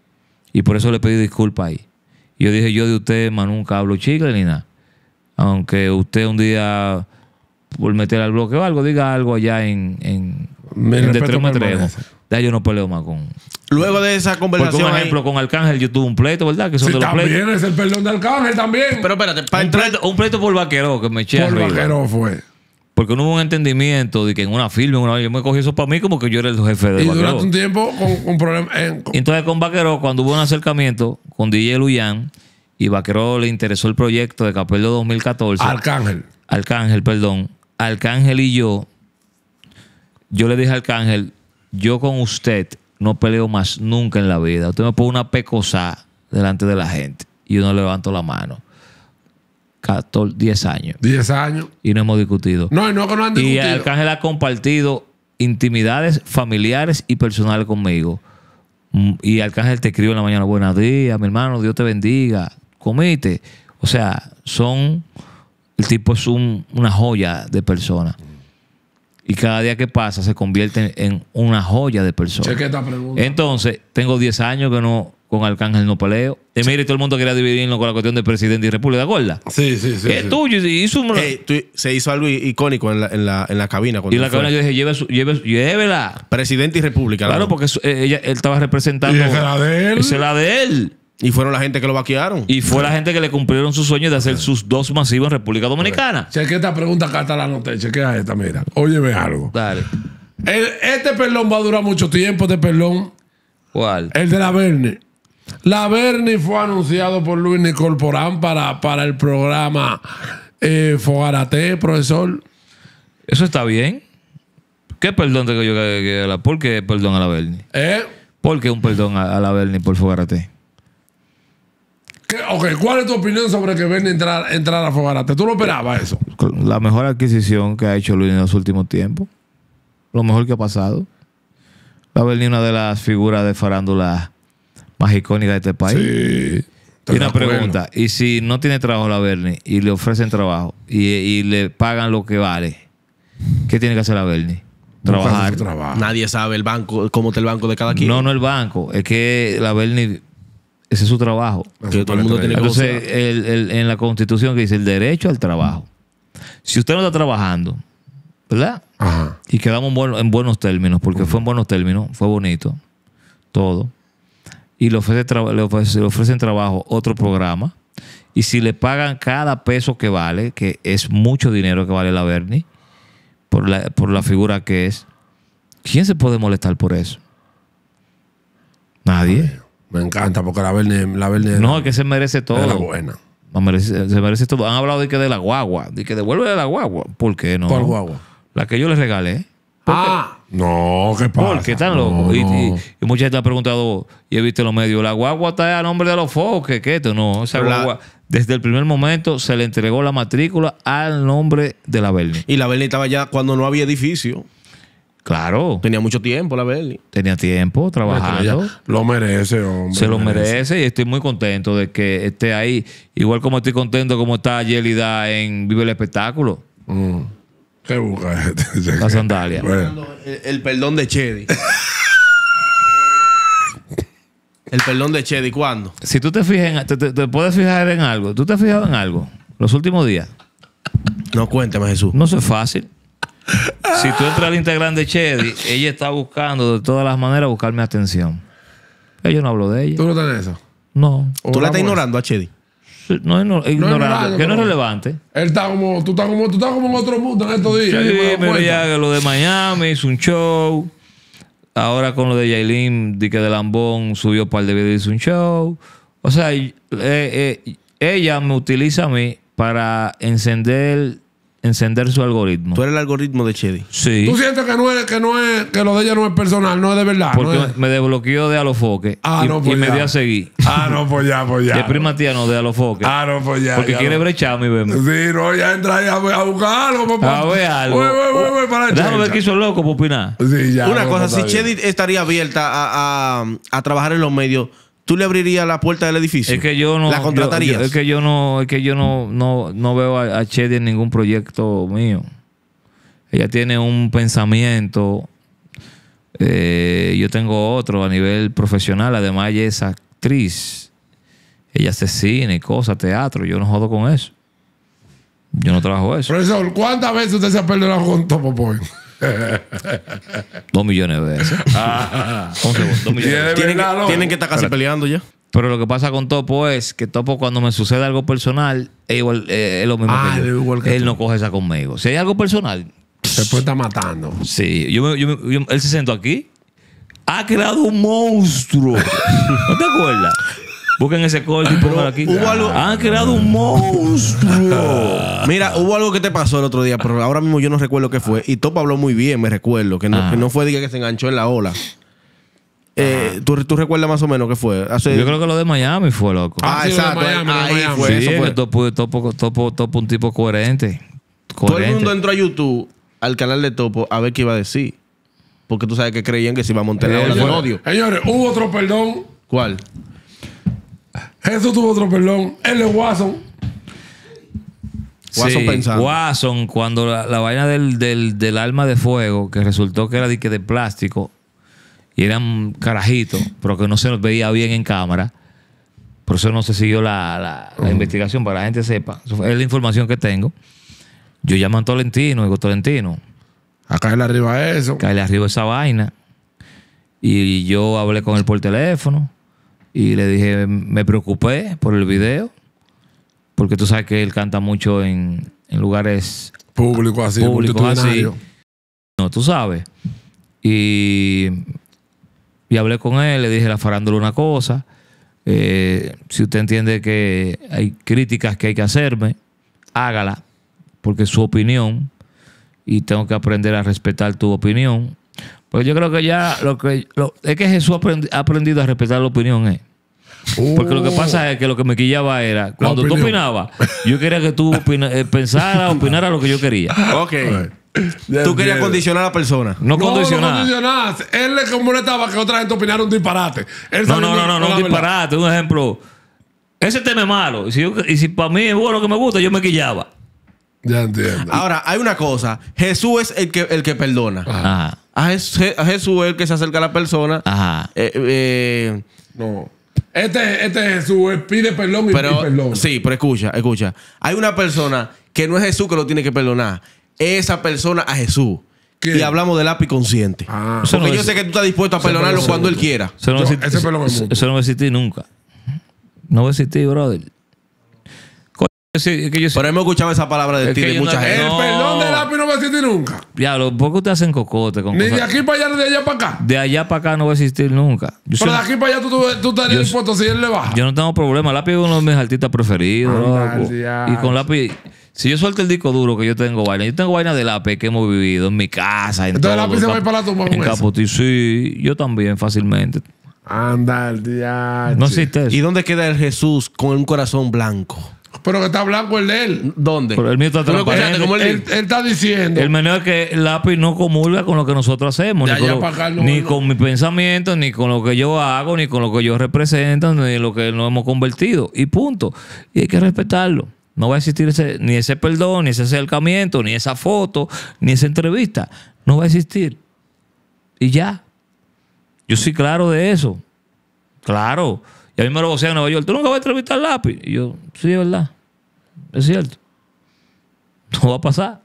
[SPEAKER 2] Y por eso le pedí disculpas ahí. Y yo dije, yo de usted más nunca hablo chicle ni nada. Aunque usted un día, por meter al bloque o algo, diga algo allá en, en, en de extremo a extremo. Ya yo no peleo más con...
[SPEAKER 3] Luego de esa conversación...
[SPEAKER 2] Por ejemplo, ahí, con Arcángel yo tuve un pleito, ¿verdad? Que son
[SPEAKER 1] sí,
[SPEAKER 2] de los
[SPEAKER 1] también
[SPEAKER 2] pleitos.
[SPEAKER 1] es el perdón de Arcángel también.
[SPEAKER 3] Pero espérate, para
[SPEAKER 2] un,
[SPEAKER 3] entrar...
[SPEAKER 2] pleito, un pleito por vaquero que me eché
[SPEAKER 1] por
[SPEAKER 2] arriba.
[SPEAKER 1] vaquero fue.
[SPEAKER 2] Porque no hubo un entendimiento de que en una firma, en una, yo me cogí eso para mí como que yo era el jefe de
[SPEAKER 1] Y
[SPEAKER 2] vaquero.
[SPEAKER 1] durante un tiempo con, con problemas... Eh,
[SPEAKER 2] Entonces con Vaquero, cuando hubo un acercamiento con D J Luyan y Vaquero le interesó el proyecto de Capello dos mil catorce.
[SPEAKER 1] Arcángel.
[SPEAKER 2] Arcángel, perdón. Arcángel y yo, yo le dije a Arcángel, yo con usted no peleo más nunca en la vida. Usted me pone una pecosa delante de la gente y yo no levanto la mano. catorce, diez años.
[SPEAKER 1] diez años.
[SPEAKER 2] Y no hemos discutido.
[SPEAKER 1] No, y no que no han discutido.
[SPEAKER 2] Y Arcángel ha compartido intimidades familiares y personales conmigo. Y Arcángel te escribe en la mañana, buenos días, mi hermano, Dios te bendiga. Comite. O sea, son... El tipo es un, una joya de persona. Y cada día que pasa se convierte en una joya de persona.
[SPEAKER 1] Cheque esta pregunta.
[SPEAKER 2] Entonces, tengo diez años que no con Arcángel no peleo. Y mire, todo el mundo quería dividirlo con la cuestión de presidente y república, ¿de acuerdo?
[SPEAKER 1] Sí, sí, sí.
[SPEAKER 2] Es
[SPEAKER 1] sí.
[SPEAKER 2] tuyo. Hizo una...
[SPEAKER 3] Hey, tú, se hizo algo icónico en la, en la, en la cabina.
[SPEAKER 2] Y en la cabina yo dije, lleve su, lleve, llévela.
[SPEAKER 3] Presidente y república.
[SPEAKER 2] Claro,
[SPEAKER 3] ¿no?
[SPEAKER 2] porque eh, ella, él estaba representando...
[SPEAKER 1] Y esa es la de él.
[SPEAKER 2] Esa es la de él.
[SPEAKER 3] Y fueron la gente que lo vaquearon.
[SPEAKER 2] Y fue la gente que le cumplieron su sueño de hacer sus dos masivos en República Dominicana.
[SPEAKER 1] Cheque esta pregunta, acá está la nota. Chequea esta, mira. Óyeme algo.
[SPEAKER 2] Dale.
[SPEAKER 1] El, este pelón va a durar mucho tiempo, este pelón.
[SPEAKER 2] ¿Cuál?
[SPEAKER 1] El de la Berni. La Berni fue anunciado por Luis Nicole Porán para, para el programa eh, Fogarate, profesor.
[SPEAKER 2] Eso está bien. ¿Qué perdón tengo yo que, que la, ¿Por qué perdón a la Berni?
[SPEAKER 1] ¿Eh?
[SPEAKER 2] ¿Por qué un perdón a, a la Berni por Fogarate?
[SPEAKER 1] ¿Qué? Ok, ¿cuál es tu opinión sobre que Berni entrara entrar a Fogarate? ¿Tú lo esperabas eso?
[SPEAKER 2] La mejor adquisición que ha hecho Luis en los últimos tiempos. Lo mejor que ha pasado. La Berni es una de las figuras de farándula más icónicas de este país.
[SPEAKER 1] Sí.
[SPEAKER 2] Y una pregunta, y si no tiene trabajo la Berni y le ofrecen trabajo y, y le pagan lo que vale, ¿qué tiene que hacer la Berni? Trabajar.
[SPEAKER 3] Nadie sabe el banco, cómo está el banco de cada quien.
[SPEAKER 2] No, no el banco. Es que la Berni, ese es su trabajo.
[SPEAKER 3] Que todo el mundo tiene que
[SPEAKER 2] Entonces, el, el, en la Constitución que dice el derecho al trabajo. Si usted no está trabajando, ¿verdad?
[SPEAKER 1] Ajá.
[SPEAKER 2] Y quedamos en, buen, en buenos términos, porque uh-huh. fue en buenos términos, fue bonito, todo. Y le, ofrece le, ofrece, le ofrecen trabajo otro programa. Y si le pagan cada peso que vale, que es mucho dinero que vale la Berni, por la, por la figura que es, ¿quién se puede molestar por eso? Nadie.
[SPEAKER 1] Ay, me encanta, porque la Berni... La Berni
[SPEAKER 2] no, es que se merece todo.
[SPEAKER 1] Es la buena.
[SPEAKER 2] No, merece, se merece todo. Han hablado de que de la guagua, de que devuelve la guagua. ¿Por qué no?
[SPEAKER 1] ¿Cuál guagua?
[SPEAKER 2] La que yo les regalé.
[SPEAKER 1] Ah, no, ¿qué pasa?
[SPEAKER 2] ¿Por qué tan loco?
[SPEAKER 1] No,
[SPEAKER 2] y,
[SPEAKER 1] no.
[SPEAKER 2] y, y mucha gente ha preguntado, y he visto en los medios, la guagua está a nombre de los foques, ¿qué esto? No, esa
[SPEAKER 3] Pero
[SPEAKER 2] guagua,
[SPEAKER 3] la...
[SPEAKER 2] desde el primer momento se le entregó la matrícula al nombre de la Berni.
[SPEAKER 3] Y la Berni estaba ya cuando no había edificio.
[SPEAKER 2] Claro.
[SPEAKER 3] Tenía mucho tiempo la Berni.
[SPEAKER 2] Tenía tiempo trabajando.
[SPEAKER 1] Lo merece, hombre.
[SPEAKER 2] Se lo merece. merece y estoy muy contento de que esté ahí. Igual como estoy contento como está Yelida en Vive el Espectáculo.
[SPEAKER 1] Mm. ¿Qué busca este?
[SPEAKER 2] La sandalia.
[SPEAKER 3] Bueno. El, el perdón de Chedi. El perdón de Chedi, ¿cuándo?
[SPEAKER 2] Si tú te fijas, en, te, te, te puedes fijar en algo. ¿Tú te has fijado en algo? Los últimos días.
[SPEAKER 3] No, cuéntame, Jesús.
[SPEAKER 2] No es fácil. Si tú entras al Instagram de Chedi, ella está buscando de todas las maneras buscarme atención. Yo no hablo de ella.
[SPEAKER 1] ¿Tú no tenés eso?
[SPEAKER 2] No.
[SPEAKER 3] ¿Tú la estás ignorando a Chedi?
[SPEAKER 2] No, no, ignorando, no ignorando, que no es
[SPEAKER 1] pero
[SPEAKER 2] relevante.
[SPEAKER 1] Él está como, tú estás como, tú estás como en otro mundo en estos días.
[SPEAKER 2] Sí,
[SPEAKER 1] me
[SPEAKER 2] pero ya lo de Miami hizo un show. Ahora con lo de Yailin, di que de Lambón subió un par de videos y hizo un show. O sea, eh, eh, ella me utiliza a mí para encender, encender su algoritmo.
[SPEAKER 3] Tú eres el algoritmo de Chedi.
[SPEAKER 2] Sí.
[SPEAKER 1] ¿Tú sientes que no es, que no es, que lo de ella no es personal, no es de verdad?
[SPEAKER 2] Porque
[SPEAKER 1] no es...
[SPEAKER 2] me desbloqueó de Alofoque.
[SPEAKER 1] Ah,
[SPEAKER 2] y,
[SPEAKER 1] no, pues
[SPEAKER 2] y me
[SPEAKER 1] ya.
[SPEAKER 2] dio a seguir.
[SPEAKER 1] Ah, no, pues ya, pues ya.
[SPEAKER 2] De prima tía no, de Alofoque.
[SPEAKER 1] Ah, no, pues ya.
[SPEAKER 2] Porque
[SPEAKER 1] ya
[SPEAKER 2] quiere
[SPEAKER 1] no.
[SPEAKER 2] brecharme y verme.
[SPEAKER 1] Sí, no, ya entra ahí a, a buscar algo, papá.
[SPEAKER 2] A ver algo.
[SPEAKER 1] Voy, voy, voy, voy para la
[SPEAKER 2] Déjame ver
[SPEAKER 1] chelcha.
[SPEAKER 2] que hizo loco por opinar.
[SPEAKER 1] Sí, ya.
[SPEAKER 3] Una
[SPEAKER 1] no,
[SPEAKER 3] cosa,
[SPEAKER 1] pues,
[SPEAKER 3] si
[SPEAKER 1] está bien.
[SPEAKER 3] Chedi estaría abierta a, a, a trabajar en los medios, ¿tú le abrirías la puerta del edificio?
[SPEAKER 2] Es que yo no.
[SPEAKER 3] ¿La contratarías?
[SPEAKER 2] yo- yo- es que yo no, es que yo no, no, no veo a, a Chedi en ningún proyecto mío. Ella tiene un pensamiento. eh, yo tengo otro a nivel profesional. Además, ella es actriz. Ella hace cine y cosas, teatro. Yo no jodo con eso. Yo no trabajo eso.
[SPEAKER 1] Profesor, ¿cuántas veces usted se ha perdonado con Topo Point?
[SPEAKER 2] Dos millones de veces.
[SPEAKER 1] Ah.
[SPEAKER 2] Un segundo, dos millones de
[SPEAKER 1] Tiene-
[SPEAKER 2] veces.
[SPEAKER 3] Tienen,
[SPEAKER 1] verdad,
[SPEAKER 3] que,
[SPEAKER 1] loco.
[SPEAKER 3] tienen que estar casi peleando ya.
[SPEAKER 2] Pero lo que pasa con Topo es que Topo, cuando me sucede algo personal, es, igual, eh, es lo mismo
[SPEAKER 1] Ah,
[SPEAKER 2] que yo.
[SPEAKER 1] él es igual que
[SPEAKER 2] él
[SPEAKER 1] tú.
[SPEAKER 2] no coge esa conmigo. Si hay algo personal,
[SPEAKER 1] Se puede estar matando.
[SPEAKER 2] sí. Yo, me- yo me- yo- él se sentó aquí. Ha creado un monstruo. ¿No te acuerdas? Busquen ese corte y pónganlo aquí.
[SPEAKER 3] hubo algo-
[SPEAKER 2] Han creado un monstruo.
[SPEAKER 3] Mira, hubo algo que te pasó el otro día, pero ahora mismo yo no recuerdo qué fue. Y Topo habló muy bien, me recuerdo. Que no,
[SPEAKER 2] Ah.
[SPEAKER 3] que no fue de que se enganchó en la ola. Eh, ¿tú, ¿Tú recuerdas más o menos qué fue? Hace...
[SPEAKER 2] Yo creo que lo de Miami fue loco.
[SPEAKER 3] Ah,
[SPEAKER 1] Ah, sí, lo de
[SPEAKER 3] exacto.
[SPEAKER 1] Miami, lo de
[SPEAKER 3] ahí
[SPEAKER 1] Miami.
[SPEAKER 3] fue,
[SPEAKER 2] sí,
[SPEAKER 3] eso
[SPEAKER 2] es
[SPEAKER 3] fue.
[SPEAKER 2] que Topo, Topo, Topo, Topo un tipo coherente.
[SPEAKER 3] Todo el
[SPEAKER 2] Coherente.
[SPEAKER 3] mundo entró a YouTube, al canal de Topo, a ver qué iba a decir. Porque tú sabes que creían que se iba a montar la
[SPEAKER 2] Eh,
[SPEAKER 3] ola del
[SPEAKER 2] fue-
[SPEAKER 3] odio.
[SPEAKER 1] Señores, hubo otro perdón.
[SPEAKER 3] ¿Cuál?
[SPEAKER 1] Jesús tuvo otro perdón. Él es Watson.
[SPEAKER 3] Watson
[SPEAKER 2] Sí,
[SPEAKER 3] pensando.
[SPEAKER 2] Watson, cuando la, la vaina del, del, del arma de fuego, que resultó que era de, que de plástico, y eran carajitos, pero que no se nos veía bien en cámara, por eso no se siguió la, la, la investigación, para que la gente sepa. Eso fue- es la información que tengo. Yo llamo a Tolentino, digo, Tolentino,
[SPEAKER 1] A caerle arriba a eso.
[SPEAKER 2] caerle arriba esa vaina. Y yo hablé con él por teléfono y le dije, me preocupé por el video, porque tú sabes que él canta mucho en, en lugares
[SPEAKER 1] Público así,
[SPEAKER 2] públicos así.
[SPEAKER 1] multitudinario.
[SPEAKER 2] No, tú sabes. Y, y hablé con él, le dije la farándula una cosa. eh, si usted entiende que hay críticas que hay que hacerme, hágala, porque es su opinión y tengo que aprender a respetar tu opinión. Pues yo creo que ya lo que lo- es que Jesús aprendi- ha aprendido a respetar la opinión. ¿eh? Porque lo que pasa es que lo que me quillaba era, cuando tú
[SPEAKER 1] opinión.
[SPEAKER 2] opinabas, yo quería que tú opina, eh, pensaras, opinaras lo que yo quería.
[SPEAKER 3] Ok.
[SPEAKER 1] Ya
[SPEAKER 3] Tú querías
[SPEAKER 1] entiendo.
[SPEAKER 3] condicionar a la persona.
[SPEAKER 2] No,
[SPEAKER 1] No,
[SPEAKER 2] condicionar.
[SPEAKER 1] no condicionaste. Él le molestaba que otra gente opinara un disparate. Él
[SPEAKER 2] No,
[SPEAKER 1] sabiendo
[SPEAKER 2] no, no, no,
[SPEAKER 1] la
[SPEAKER 2] no, un
[SPEAKER 1] verdad.
[SPEAKER 2] disparate. Un ejemplo. Ese tema es malo. Y si, yo- y si para mí es bueno que me gusta, yo me quillaba.
[SPEAKER 1] Ya entiendo.
[SPEAKER 3] Ahora, hay una cosa. Jesús es el que, el que perdona.
[SPEAKER 2] Ajá.
[SPEAKER 3] A Jes- a Jesús es el que se acerca a la persona.
[SPEAKER 2] Ajá.
[SPEAKER 3] Eh, eh,
[SPEAKER 1] No. Este, este Jesús él pide perdón y, y
[SPEAKER 3] pero,
[SPEAKER 1] perdón.
[SPEAKER 3] sí, pero escucha, escucha. Hay una persona que no es Jesús que lo tiene que perdonar. Esa persona a Jesús.
[SPEAKER 1] ¿Quién?
[SPEAKER 3] Y hablamos del lápiz consciente.
[SPEAKER 1] Ah.
[SPEAKER 2] Eso
[SPEAKER 3] Porque
[SPEAKER 2] no
[SPEAKER 3] yo
[SPEAKER 2] es-
[SPEAKER 3] sé que tú estás dispuesto a
[SPEAKER 1] Ese
[SPEAKER 3] perdonarlo
[SPEAKER 1] perdón
[SPEAKER 3] cuando
[SPEAKER 1] es
[SPEAKER 3] él
[SPEAKER 1] mutuo.
[SPEAKER 3] quiera.
[SPEAKER 2] Eso no,
[SPEAKER 1] Yo-
[SPEAKER 2] va a existir-
[SPEAKER 1] ese pelo me
[SPEAKER 2] eso-
[SPEAKER 1] gusta.
[SPEAKER 2] eso no va a existir nunca. No va a existir, brother. Coño, sí, es que yo
[SPEAKER 3] Pero hemos escuchado esa palabra de
[SPEAKER 2] Es
[SPEAKER 3] ti,
[SPEAKER 2] que
[SPEAKER 3] de
[SPEAKER 2] yo
[SPEAKER 3] mucha
[SPEAKER 2] no-
[SPEAKER 3] gente.
[SPEAKER 1] El
[SPEAKER 2] No.
[SPEAKER 1] perdón del lápiz no va a existir nunca.
[SPEAKER 2] Diablo, ¿por qué ustedes hacen cocote con
[SPEAKER 1] Ni de
[SPEAKER 2] cosas?
[SPEAKER 1] aquí para allá ni de allá para acá.
[SPEAKER 2] De allá para acá no va a existir nunca. Yo, soy-
[SPEAKER 1] Pero de aquí para allá tú, tú, tú estarías
[SPEAKER 2] Yo-
[SPEAKER 1] dispuesto si él le baja.
[SPEAKER 2] yo no tengo problema. Lápiz es uno de mis artistas preferidos.
[SPEAKER 1] Anda,
[SPEAKER 2] loco.
[SPEAKER 1] diache.
[SPEAKER 2] Y con lápiz, si yo suelto el disco duro que yo tengo vaina, yo tengo vaina de lápiz que hemos vivido en mi casa. En
[SPEAKER 1] Entonces
[SPEAKER 2] todo,
[SPEAKER 1] lápiz se va a
[SPEAKER 2] Cap-
[SPEAKER 1] ir para la tumba
[SPEAKER 2] En
[SPEAKER 1] con eso.
[SPEAKER 2] Capotillo, sí. Yo también, fácilmente.
[SPEAKER 1] Anda el día.
[SPEAKER 2] No existe eso.
[SPEAKER 3] ¿Y dónde queda el Jesús con un corazón blanco?
[SPEAKER 1] Pero que está blanco el de él.
[SPEAKER 3] ¿Dónde?
[SPEAKER 2] Pero el mío está
[SPEAKER 3] ¿Tú lo escuchaste
[SPEAKER 2] transparente.
[SPEAKER 3] como él
[SPEAKER 1] Él,
[SPEAKER 3] dice?
[SPEAKER 1] él está diciendo.
[SPEAKER 2] El meneo es que el lápiz no comulga con lo que nosotros hacemos,
[SPEAKER 1] De
[SPEAKER 2] ni, con,
[SPEAKER 1] allá
[SPEAKER 2] lo-
[SPEAKER 1] para acá no,
[SPEAKER 2] ni
[SPEAKER 1] no.
[SPEAKER 2] con mi pensamiento, ni con lo que yo hago, ni con lo que yo represento, ni en lo que nos hemos convertido. Y punto. Y hay que respetarlo. No va a existir ese, ni ese perdón, ni ese acercamiento, ni esa foto, ni esa entrevista. No va a existir. Y ya. Yo soy claro de eso. Claro. Y a mí me lo vocean en Nueva York. ¿Tú nunca vas a entrevistar al lápiz? Y yo, sí, es verdad. Es cierto. No va a pasar.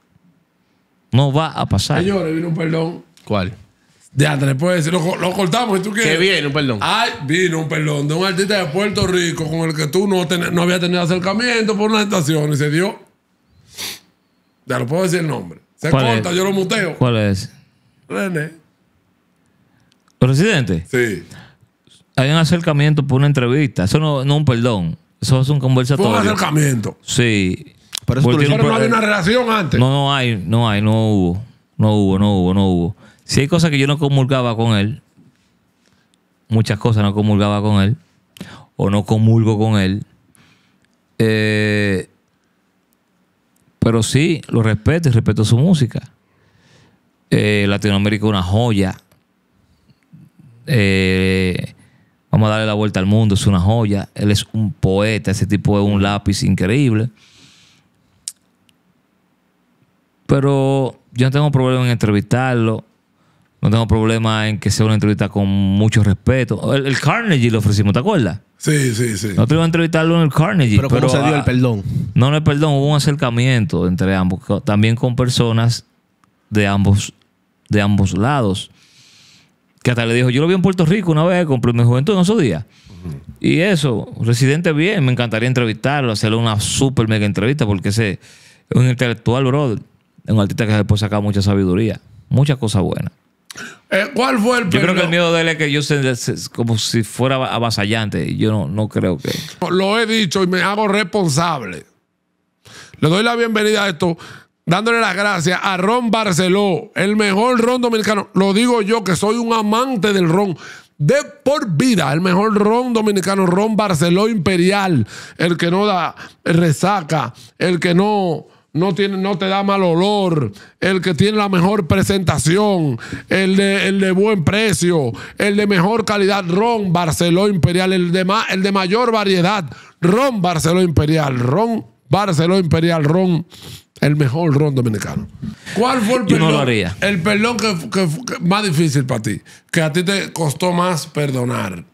[SPEAKER 2] No va a pasar.
[SPEAKER 1] Señores, vino un perdón.
[SPEAKER 3] ¿Cuál?
[SPEAKER 1] De Andrés, puedes decir, lo, lo cortamos si tú quieres.
[SPEAKER 3] Que viene, un perdón.
[SPEAKER 1] Ay, vino un perdón de un artista de Puerto Rico con el que tú no, ten- no habías tenido acercamiento por una estación y se dio. Ya lo puedo decir el nombre. Se
[SPEAKER 2] ¿Cuál es?
[SPEAKER 1] corta, yo lo muteo.
[SPEAKER 2] ¿Cuál es?
[SPEAKER 1] René.
[SPEAKER 2] ¿Residente?
[SPEAKER 1] Sí.
[SPEAKER 2] Hay un acercamiento por una entrevista. Eso no, no es un perdón. Eso es un conversatorio.
[SPEAKER 1] Fue un acercamiento.
[SPEAKER 2] Sí.
[SPEAKER 3] Por eso tú
[SPEAKER 1] Pero
[SPEAKER 3] lo
[SPEAKER 1] no había una relación antes.
[SPEAKER 2] No, no hay, no hay, no hubo. No hubo, no hubo, no hubo. Si hay cosas que yo no comulgaba con él, muchas cosas no comulgaba con él, o no comulgo con él, eh, pero sí, lo respeto y respeto su música. Eh, Latinoamérica es una joya. Eh, vamos a darle la vuelta al mundo, es una joya. Él es un poeta, ese tipo es un lápiz increíble. Pero yo no tengo problema en entrevistarlo. No tengo problema en que sea una entrevista con mucho respeto. El, el Carnegie lo ofrecimos, ¿te acuerdas?
[SPEAKER 1] Sí, sí, sí.
[SPEAKER 2] Nosotros íbamos a entrevistarlo en el Carnegie.
[SPEAKER 3] Pero, ¿cómo
[SPEAKER 2] pero
[SPEAKER 3] se dio
[SPEAKER 2] a,
[SPEAKER 3] el perdón?
[SPEAKER 2] No, no el perdón. Hubo un acercamiento entre ambos. También con personas de ambos, de ambos lados. Que hasta le dijo, yo lo vi en Puerto Rico una vez, compré mi juventud en esos días. Uh-huh. Y eso, Residente bien, me encantaría entrevistarlo, hacerle una super mega entrevista, porque ese es un intelectual, brother. Es un artista que se puede sacar mucha sabiduría, muchas cosas buenas.
[SPEAKER 1] Eh, ¿Cuál fue el
[SPEAKER 2] Yo
[SPEAKER 1] perdón?
[SPEAKER 2] creo que el miedo de él es que yo se, se, como si fuera avasallante. Yo no, no creo que...
[SPEAKER 1] Lo he dicho y me hago responsable. Le doy la bienvenida a esto, dándole las gracias a Ron Barceló, el mejor ron dominicano. Lo digo yo, que soy un amante del ron de por vida. El mejor ron dominicano, Ron Barceló Imperial. El que no da resaca, el que no... No, tiene, no te da mal olor, el que tiene la mejor presentación, el de, el de buen precio, el de mejor calidad, Ron Barceló Imperial, el de, ma, el de mayor variedad, Ron Barceló Imperial, Ron Barceló Imperial, Ron, el mejor ron dominicano. ¿Cuál fue el
[SPEAKER 2] Yo
[SPEAKER 1] perdón?
[SPEAKER 2] no lo haría.
[SPEAKER 1] El perdón que, que, que más difícil para ti, que a ti te costó más perdonar.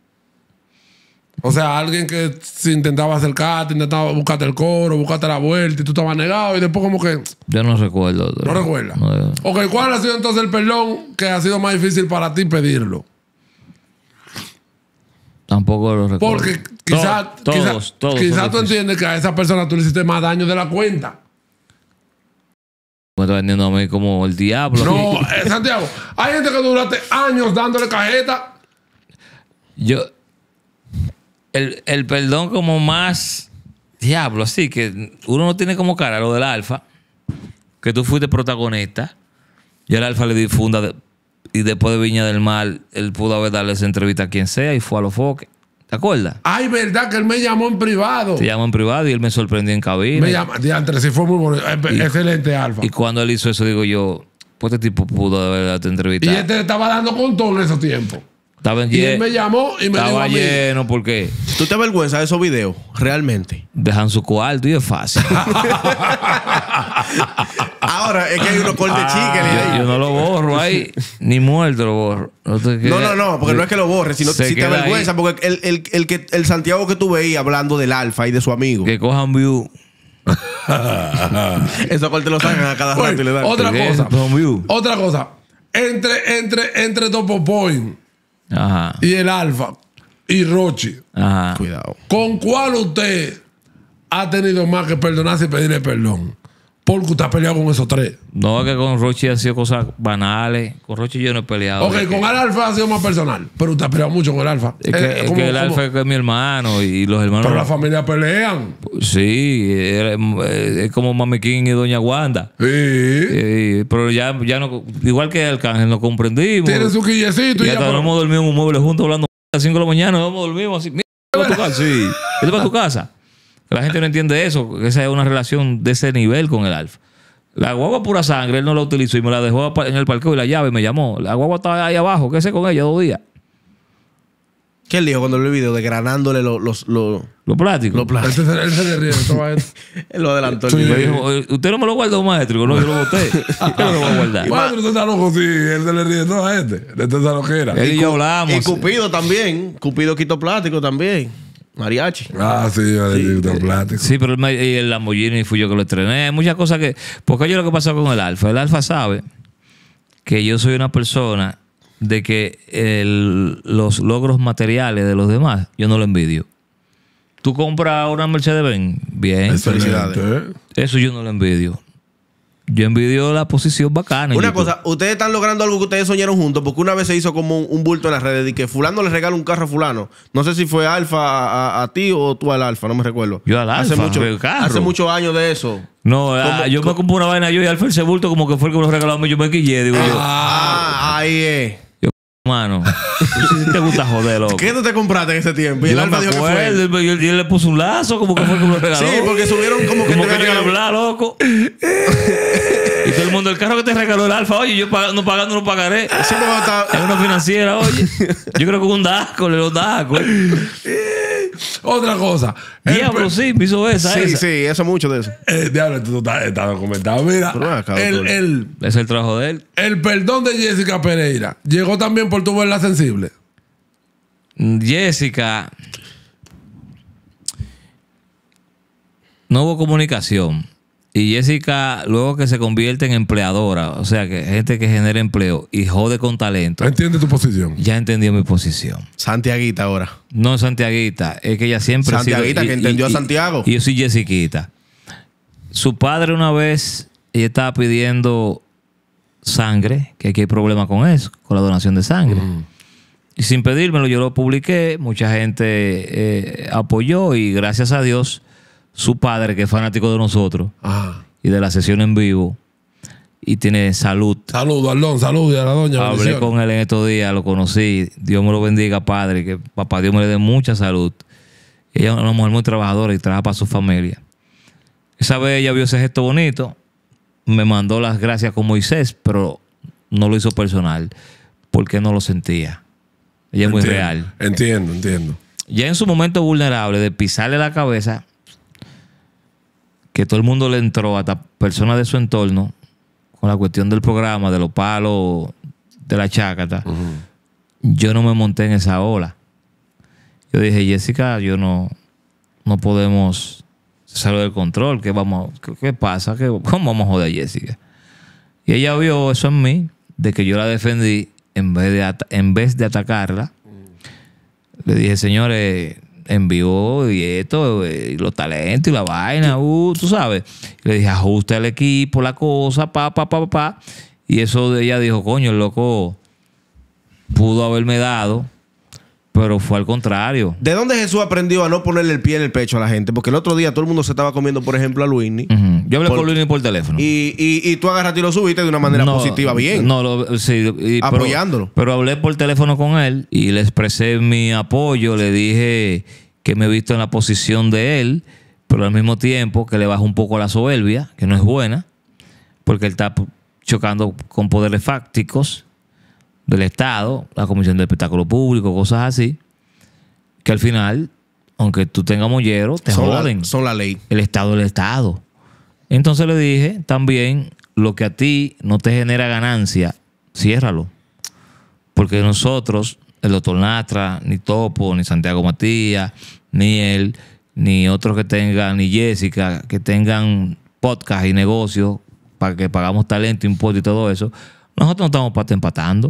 [SPEAKER 1] O sea, alguien que se intentaba acercarte, intentaba buscarte el coro, buscarte la vuelta y tú estabas negado y después como que...
[SPEAKER 2] Yo no recuerdo.
[SPEAKER 1] ¿No recuerdas?
[SPEAKER 2] No, yo...
[SPEAKER 1] Ok, ¿cuál ha sido entonces el perdón que ha sido más difícil para ti pedirlo?
[SPEAKER 2] Tampoco lo recuerdo.
[SPEAKER 1] Porque quizás
[SPEAKER 2] Todo,
[SPEAKER 1] quizá,
[SPEAKER 2] todos, todos
[SPEAKER 1] quizá tú entiendes que a esa persona tú le hiciste más daño de la cuenta.
[SPEAKER 2] Me está vendiendo a mí como el diablo.
[SPEAKER 1] No, eh, Santiago, hay gente que duraste años dándole cajeta.
[SPEAKER 2] Yo... El, el perdón como más diablo, así que uno no tiene como cara lo del Alfa, que tú fuiste protagonista. Yo al Alfa le di funda de, y después de Viña del Mar, él pudo haber dado esa entrevista a quien sea y fue a los foques. ¿Te acuerdas?
[SPEAKER 1] Ay, verdad que él me llamó en privado.
[SPEAKER 2] Te llamó en privado y él me sorprendió en cabina.
[SPEAKER 1] Me llama, diantre, sí fue muy bonito. Y, excelente, Alfa.
[SPEAKER 2] Y cuando él hizo eso, digo yo, pues este tipo pudo haber dado esta entrevista.
[SPEAKER 1] Y este estaba dando con todo en esos tiempos.
[SPEAKER 2] Estaba en
[SPEAKER 1] y él me llamó y me
[SPEAKER 2] estaba
[SPEAKER 1] dijo a mí,
[SPEAKER 2] lleno porque
[SPEAKER 3] ¿tú te avergüenzas de esos videos? Realmente.
[SPEAKER 2] dejan su cuarto y es fácil.
[SPEAKER 3] Ahora es que hay unos cortes
[SPEAKER 2] Ah, yo, yo no lo borro ahí, ni muerto lo borro. No, te
[SPEAKER 3] No, no, no, porque no es que lo borres, sino
[SPEAKER 2] Se
[SPEAKER 3] si te
[SPEAKER 2] queda
[SPEAKER 3] avergüenza,
[SPEAKER 2] ahí.
[SPEAKER 3] porque el, el, el, que, el Santiago que tú veías hablando del Alfa y de su amigo,
[SPEAKER 2] Que cojan view.
[SPEAKER 3] esos cortes los sacan a cada
[SPEAKER 1] Oye,
[SPEAKER 3] rato y le dan.
[SPEAKER 1] otra
[SPEAKER 2] Que
[SPEAKER 1] cosa.
[SPEAKER 2] cojan view.
[SPEAKER 1] Otra cosa. Entre, entre, entre Topo Point
[SPEAKER 2] Ajá.
[SPEAKER 1] y el Alfa y Rochi,
[SPEAKER 2] Ajá.
[SPEAKER 3] Cuidado.
[SPEAKER 1] ¿con cuál usted ha tenido más que perdonarse y pedirle perdón? Porque usted ha peleado con esos tres.
[SPEAKER 2] No, es que con Rochi han sido cosas banales. Con Rochi yo no he peleado.
[SPEAKER 1] Ok,
[SPEAKER 2] Es
[SPEAKER 1] con
[SPEAKER 2] que-
[SPEAKER 1] el Alfa ha sido más personal. Pero usted ha peleado mucho con el Alfa.
[SPEAKER 2] Es que,
[SPEAKER 1] Eh,
[SPEAKER 2] es
[SPEAKER 1] como-
[SPEAKER 2] que el
[SPEAKER 1] como-
[SPEAKER 2] Alfa es mi hermano y los hermanos.
[SPEAKER 1] Pero la familia pelean.
[SPEAKER 2] Sí, es, es como Mami King y Doña Wanda.
[SPEAKER 1] Sí.
[SPEAKER 2] Eh, pero ya, ya no, igual que Arcángel, nos comprendimos.
[SPEAKER 1] Tienen su quillecito y
[SPEAKER 2] Y
[SPEAKER 1] ya.
[SPEAKER 2] hasta
[SPEAKER 1] pero-
[SPEAKER 2] nos hemos dormido en un mueble juntos hablando a las cinco de la mañana. Nos hemos dormido así. Mira, ¿vete para tu casa? Sí. ¿Vete para tu casa? La gente no entiende eso. Que esa es una relación de ese nivel con el Alfa. La guagua pura sangre, él no la utilizó y me la dejó en el parqueo y la llave me llamó. La guagua estaba ahí abajo. ¿Qué sé con ella dos días?
[SPEAKER 3] ¿Qué él dijo cuando vio el video? Desgranándole los... los, los,
[SPEAKER 2] Lo plástico.
[SPEAKER 3] los plásticos.
[SPEAKER 1] Él se, él se le ríe de todo esto.
[SPEAKER 3] Él lo adelantó.
[SPEAKER 1] Sí.
[SPEAKER 3] el
[SPEAKER 2] Me
[SPEAKER 3] video.
[SPEAKER 2] dijo, "Oye, usted no me lo guardó, maestro. Digo, no, yo lo boté. Yo no lo voy a guardar.
[SPEAKER 1] Maestro, usted está loco, sí. Él se le ríe de todo a este. De esta loquera.
[SPEAKER 2] Él y yo
[SPEAKER 3] Y
[SPEAKER 2] hablamos.
[SPEAKER 3] Cupido también. Cupido quitó plástico también. Mariachi.
[SPEAKER 1] Ah, sí, sí plástico.
[SPEAKER 2] Sí, pero el, ma- y el Lamborghini fui yo que lo estrené. Muchas cosas que... Porque yo lo que pasó con el Alfa. El Alfa sabe que yo soy una persona de que el- los logros materiales de los demás, yo no lo envidio. Tú compras una Mercedes-Benz, bien.
[SPEAKER 3] Felicidades.
[SPEAKER 1] Excelente.
[SPEAKER 2] Eso yo no lo envidio. Yo envidio la posición bacana.
[SPEAKER 3] Una
[SPEAKER 2] YouTube.
[SPEAKER 3] cosa, ustedes están logrando algo que ustedes soñaron juntos, porque una vez se hizo como un, un bulto en las redes de que fulano le regala un carro a fulano. No sé si fue Alfa a, a, a ti o tú al Alfa, no me recuerdo.
[SPEAKER 2] Yo al
[SPEAKER 3] hace
[SPEAKER 2] Alfa,
[SPEAKER 3] mucho,
[SPEAKER 2] el carro.
[SPEAKER 3] Hace muchos años de eso.
[SPEAKER 2] No, ah, yo me compré una vaina yo y Alfa ese bulto como que fue el que me lo regaló a mí. Yo me quillé, digo yo.
[SPEAKER 3] Ah, ahí es.
[SPEAKER 2] Mano, tú sí te gusta joder, loco.
[SPEAKER 3] ¿Qué tú te compraste en ese tiempo? Y
[SPEAKER 2] Yo
[SPEAKER 3] el
[SPEAKER 2] no
[SPEAKER 3] Alfa
[SPEAKER 2] me
[SPEAKER 3] dijo que fue.
[SPEAKER 2] acuerdo, y él, y él le puso un lazo como que fue el que me lo regaló.
[SPEAKER 3] Sí, porque subieron como que
[SPEAKER 2] Como
[SPEAKER 3] te
[SPEAKER 2] que
[SPEAKER 3] habían
[SPEAKER 2] quiere
[SPEAKER 3] regalado-
[SPEAKER 2] hablar, loco. Y todo el mundo, el carro que te regaló el Alfa, oye, yo pagando, pagando no pagaré.
[SPEAKER 3] Sí, porque estaba-
[SPEAKER 2] Es una financiera, oye. Yo creo que un Daco, le lo Daco.
[SPEAKER 1] Otra cosa. El
[SPEAKER 2] Diablo,
[SPEAKER 1] pe-
[SPEAKER 2] sí, me hizo esa,
[SPEAKER 3] Sí,
[SPEAKER 2] esa.
[SPEAKER 3] sí, eso mucho de eso.
[SPEAKER 1] Eh, diablo, tú estás, estás documentado. Mira,
[SPEAKER 3] Pero ven acá,
[SPEAKER 1] el,
[SPEAKER 3] doctor.
[SPEAKER 1] el,
[SPEAKER 2] Ese es el trabajo de él.
[SPEAKER 1] el perdón de Jessica Pereira llegó también por tu verla sensible.
[SPEAKER 2] Jessica, no hubo comunicación. Y Jessica, luego que se convierte en empleadora, o sea, que gente que genera empleo y jode con talento,
[SPEAKER 1] Entiende tu posición.
[SPEAKER 2] ya entendió mi posición.
[SPEAKER 3] Santiaguita ahora.
[SPEAKER 2] No es Santiaguita, es que ella siempre ha sido-
[SPEAKER 3] Santiaguita, que entendió a Santiago.
[SPEAKER 2] Y yo soy Jessiquita. Su padre una vez, ella estaba pidiendo sangre, que aquí hay problema con eso, con la donación de sangre. Y sin pedírmelo, yo lo publiqué, mucha gente eh, apoyó y gracias a Dios, su padre, que es fanático de nosotros
[SPEAKER 1] Ajá.
[SPEAKER 2] y de la sesión en vivo y tiene salud.
[SPEAKER 1] Saludos, Arlón, saludos y a la doña.
[SPEAKER 2] Hablé
[SPEAKER 1] bendiciones.
[SPEAKER 2] con él en estos días, lo conocí. Dios me lo bendiga, padre, que papá Dios me le dé mucha salud. Ella es una mujer muy trabajadora y trabaja para su familia. Esa vez ella vio ese gesto bonito, me mandó las gracias con Moisés, pero no lo hizo personal, porque no lo sentía. Ella es muy
[SPEAKER 1] Entiendo,
[SPEAKER 2] real.
[SPEAKER 1] Entiendo, entiendo.
[SPEAKER 2] Ya en su momento vulnerable de pisarle la cabeza, que todo el mundo le entró, hasta personas de su entorno, con la cuestión del programa, de los palos, de la chácata, yo no me monté en esa ola. Yo dije, Jessica, yo no, no podemos salir del control. ¿Qué, vamos, qué, qué pasa? ¿Qué, ¿Cómo vamos a joder a Jessica? Y ella vio eso en mí, de que yo la defendí en vez de, at- en vez de atacarla. Le dije, señores, en vivo y esto, y los talentos y la vaina, uh, tú sabes. Le dije, ajusta el equipo, la cosa, pa, pa, pa, pa. Y eso de ella dijo, coño, el loco pudo haberme dado, pero fue al contrario.
[SPEAKER 3] ¿De dónde Jesús aprendió a no ponerle el pie en el pecho a la gente? Porque el otro día todo el mundo se estaba comiendo, por ejemplo, a Luisni.
[SPEAKER 2] Ujú. Yo hablé
[SPEAKER 3] Por-
[SPEAKER 2] con Luis por teléfono.
[SPEAKER 3] Y, y, y tú agarraste y lo subiste de una manera
[SPEAKER 2] No,
[SPEAKER 3] positiva, bien.
[SPEAKER 2] No, lo- sí, y- pero-
[SPEAKER 3] Apoyándolo.
[SPEAKER 2] Pero, hablé por teléfono con él y le expresé mi apoyo. Le dije que me he visto en la posición de él, pero al mismo tiempo que le bajo un poco la soberbia, que no es buena, porque él está p- chocando con poderes fácticos del Estado, la Comisión de Espectáculo Público, cosas así, que al final, aunque tú tengas mollero, te
[SPEAKER 3] son,
[SPEAKER 2] joden.
[SPEAKER 3] la, son la ley.
[SPEAKER 2] El Estado es el Estado. Entonces le dije también, lo que a ti no te genera ganancia, ciérralo. Porque nosotros, el doctor Natra, ni Topo, ni Santiago Matías, ni él, ni otros que tengan, ni Jessica, que tengan podcast y negocios para que pagamos talento, impuestos y todo eso, nosotros no estamos para estar empatando,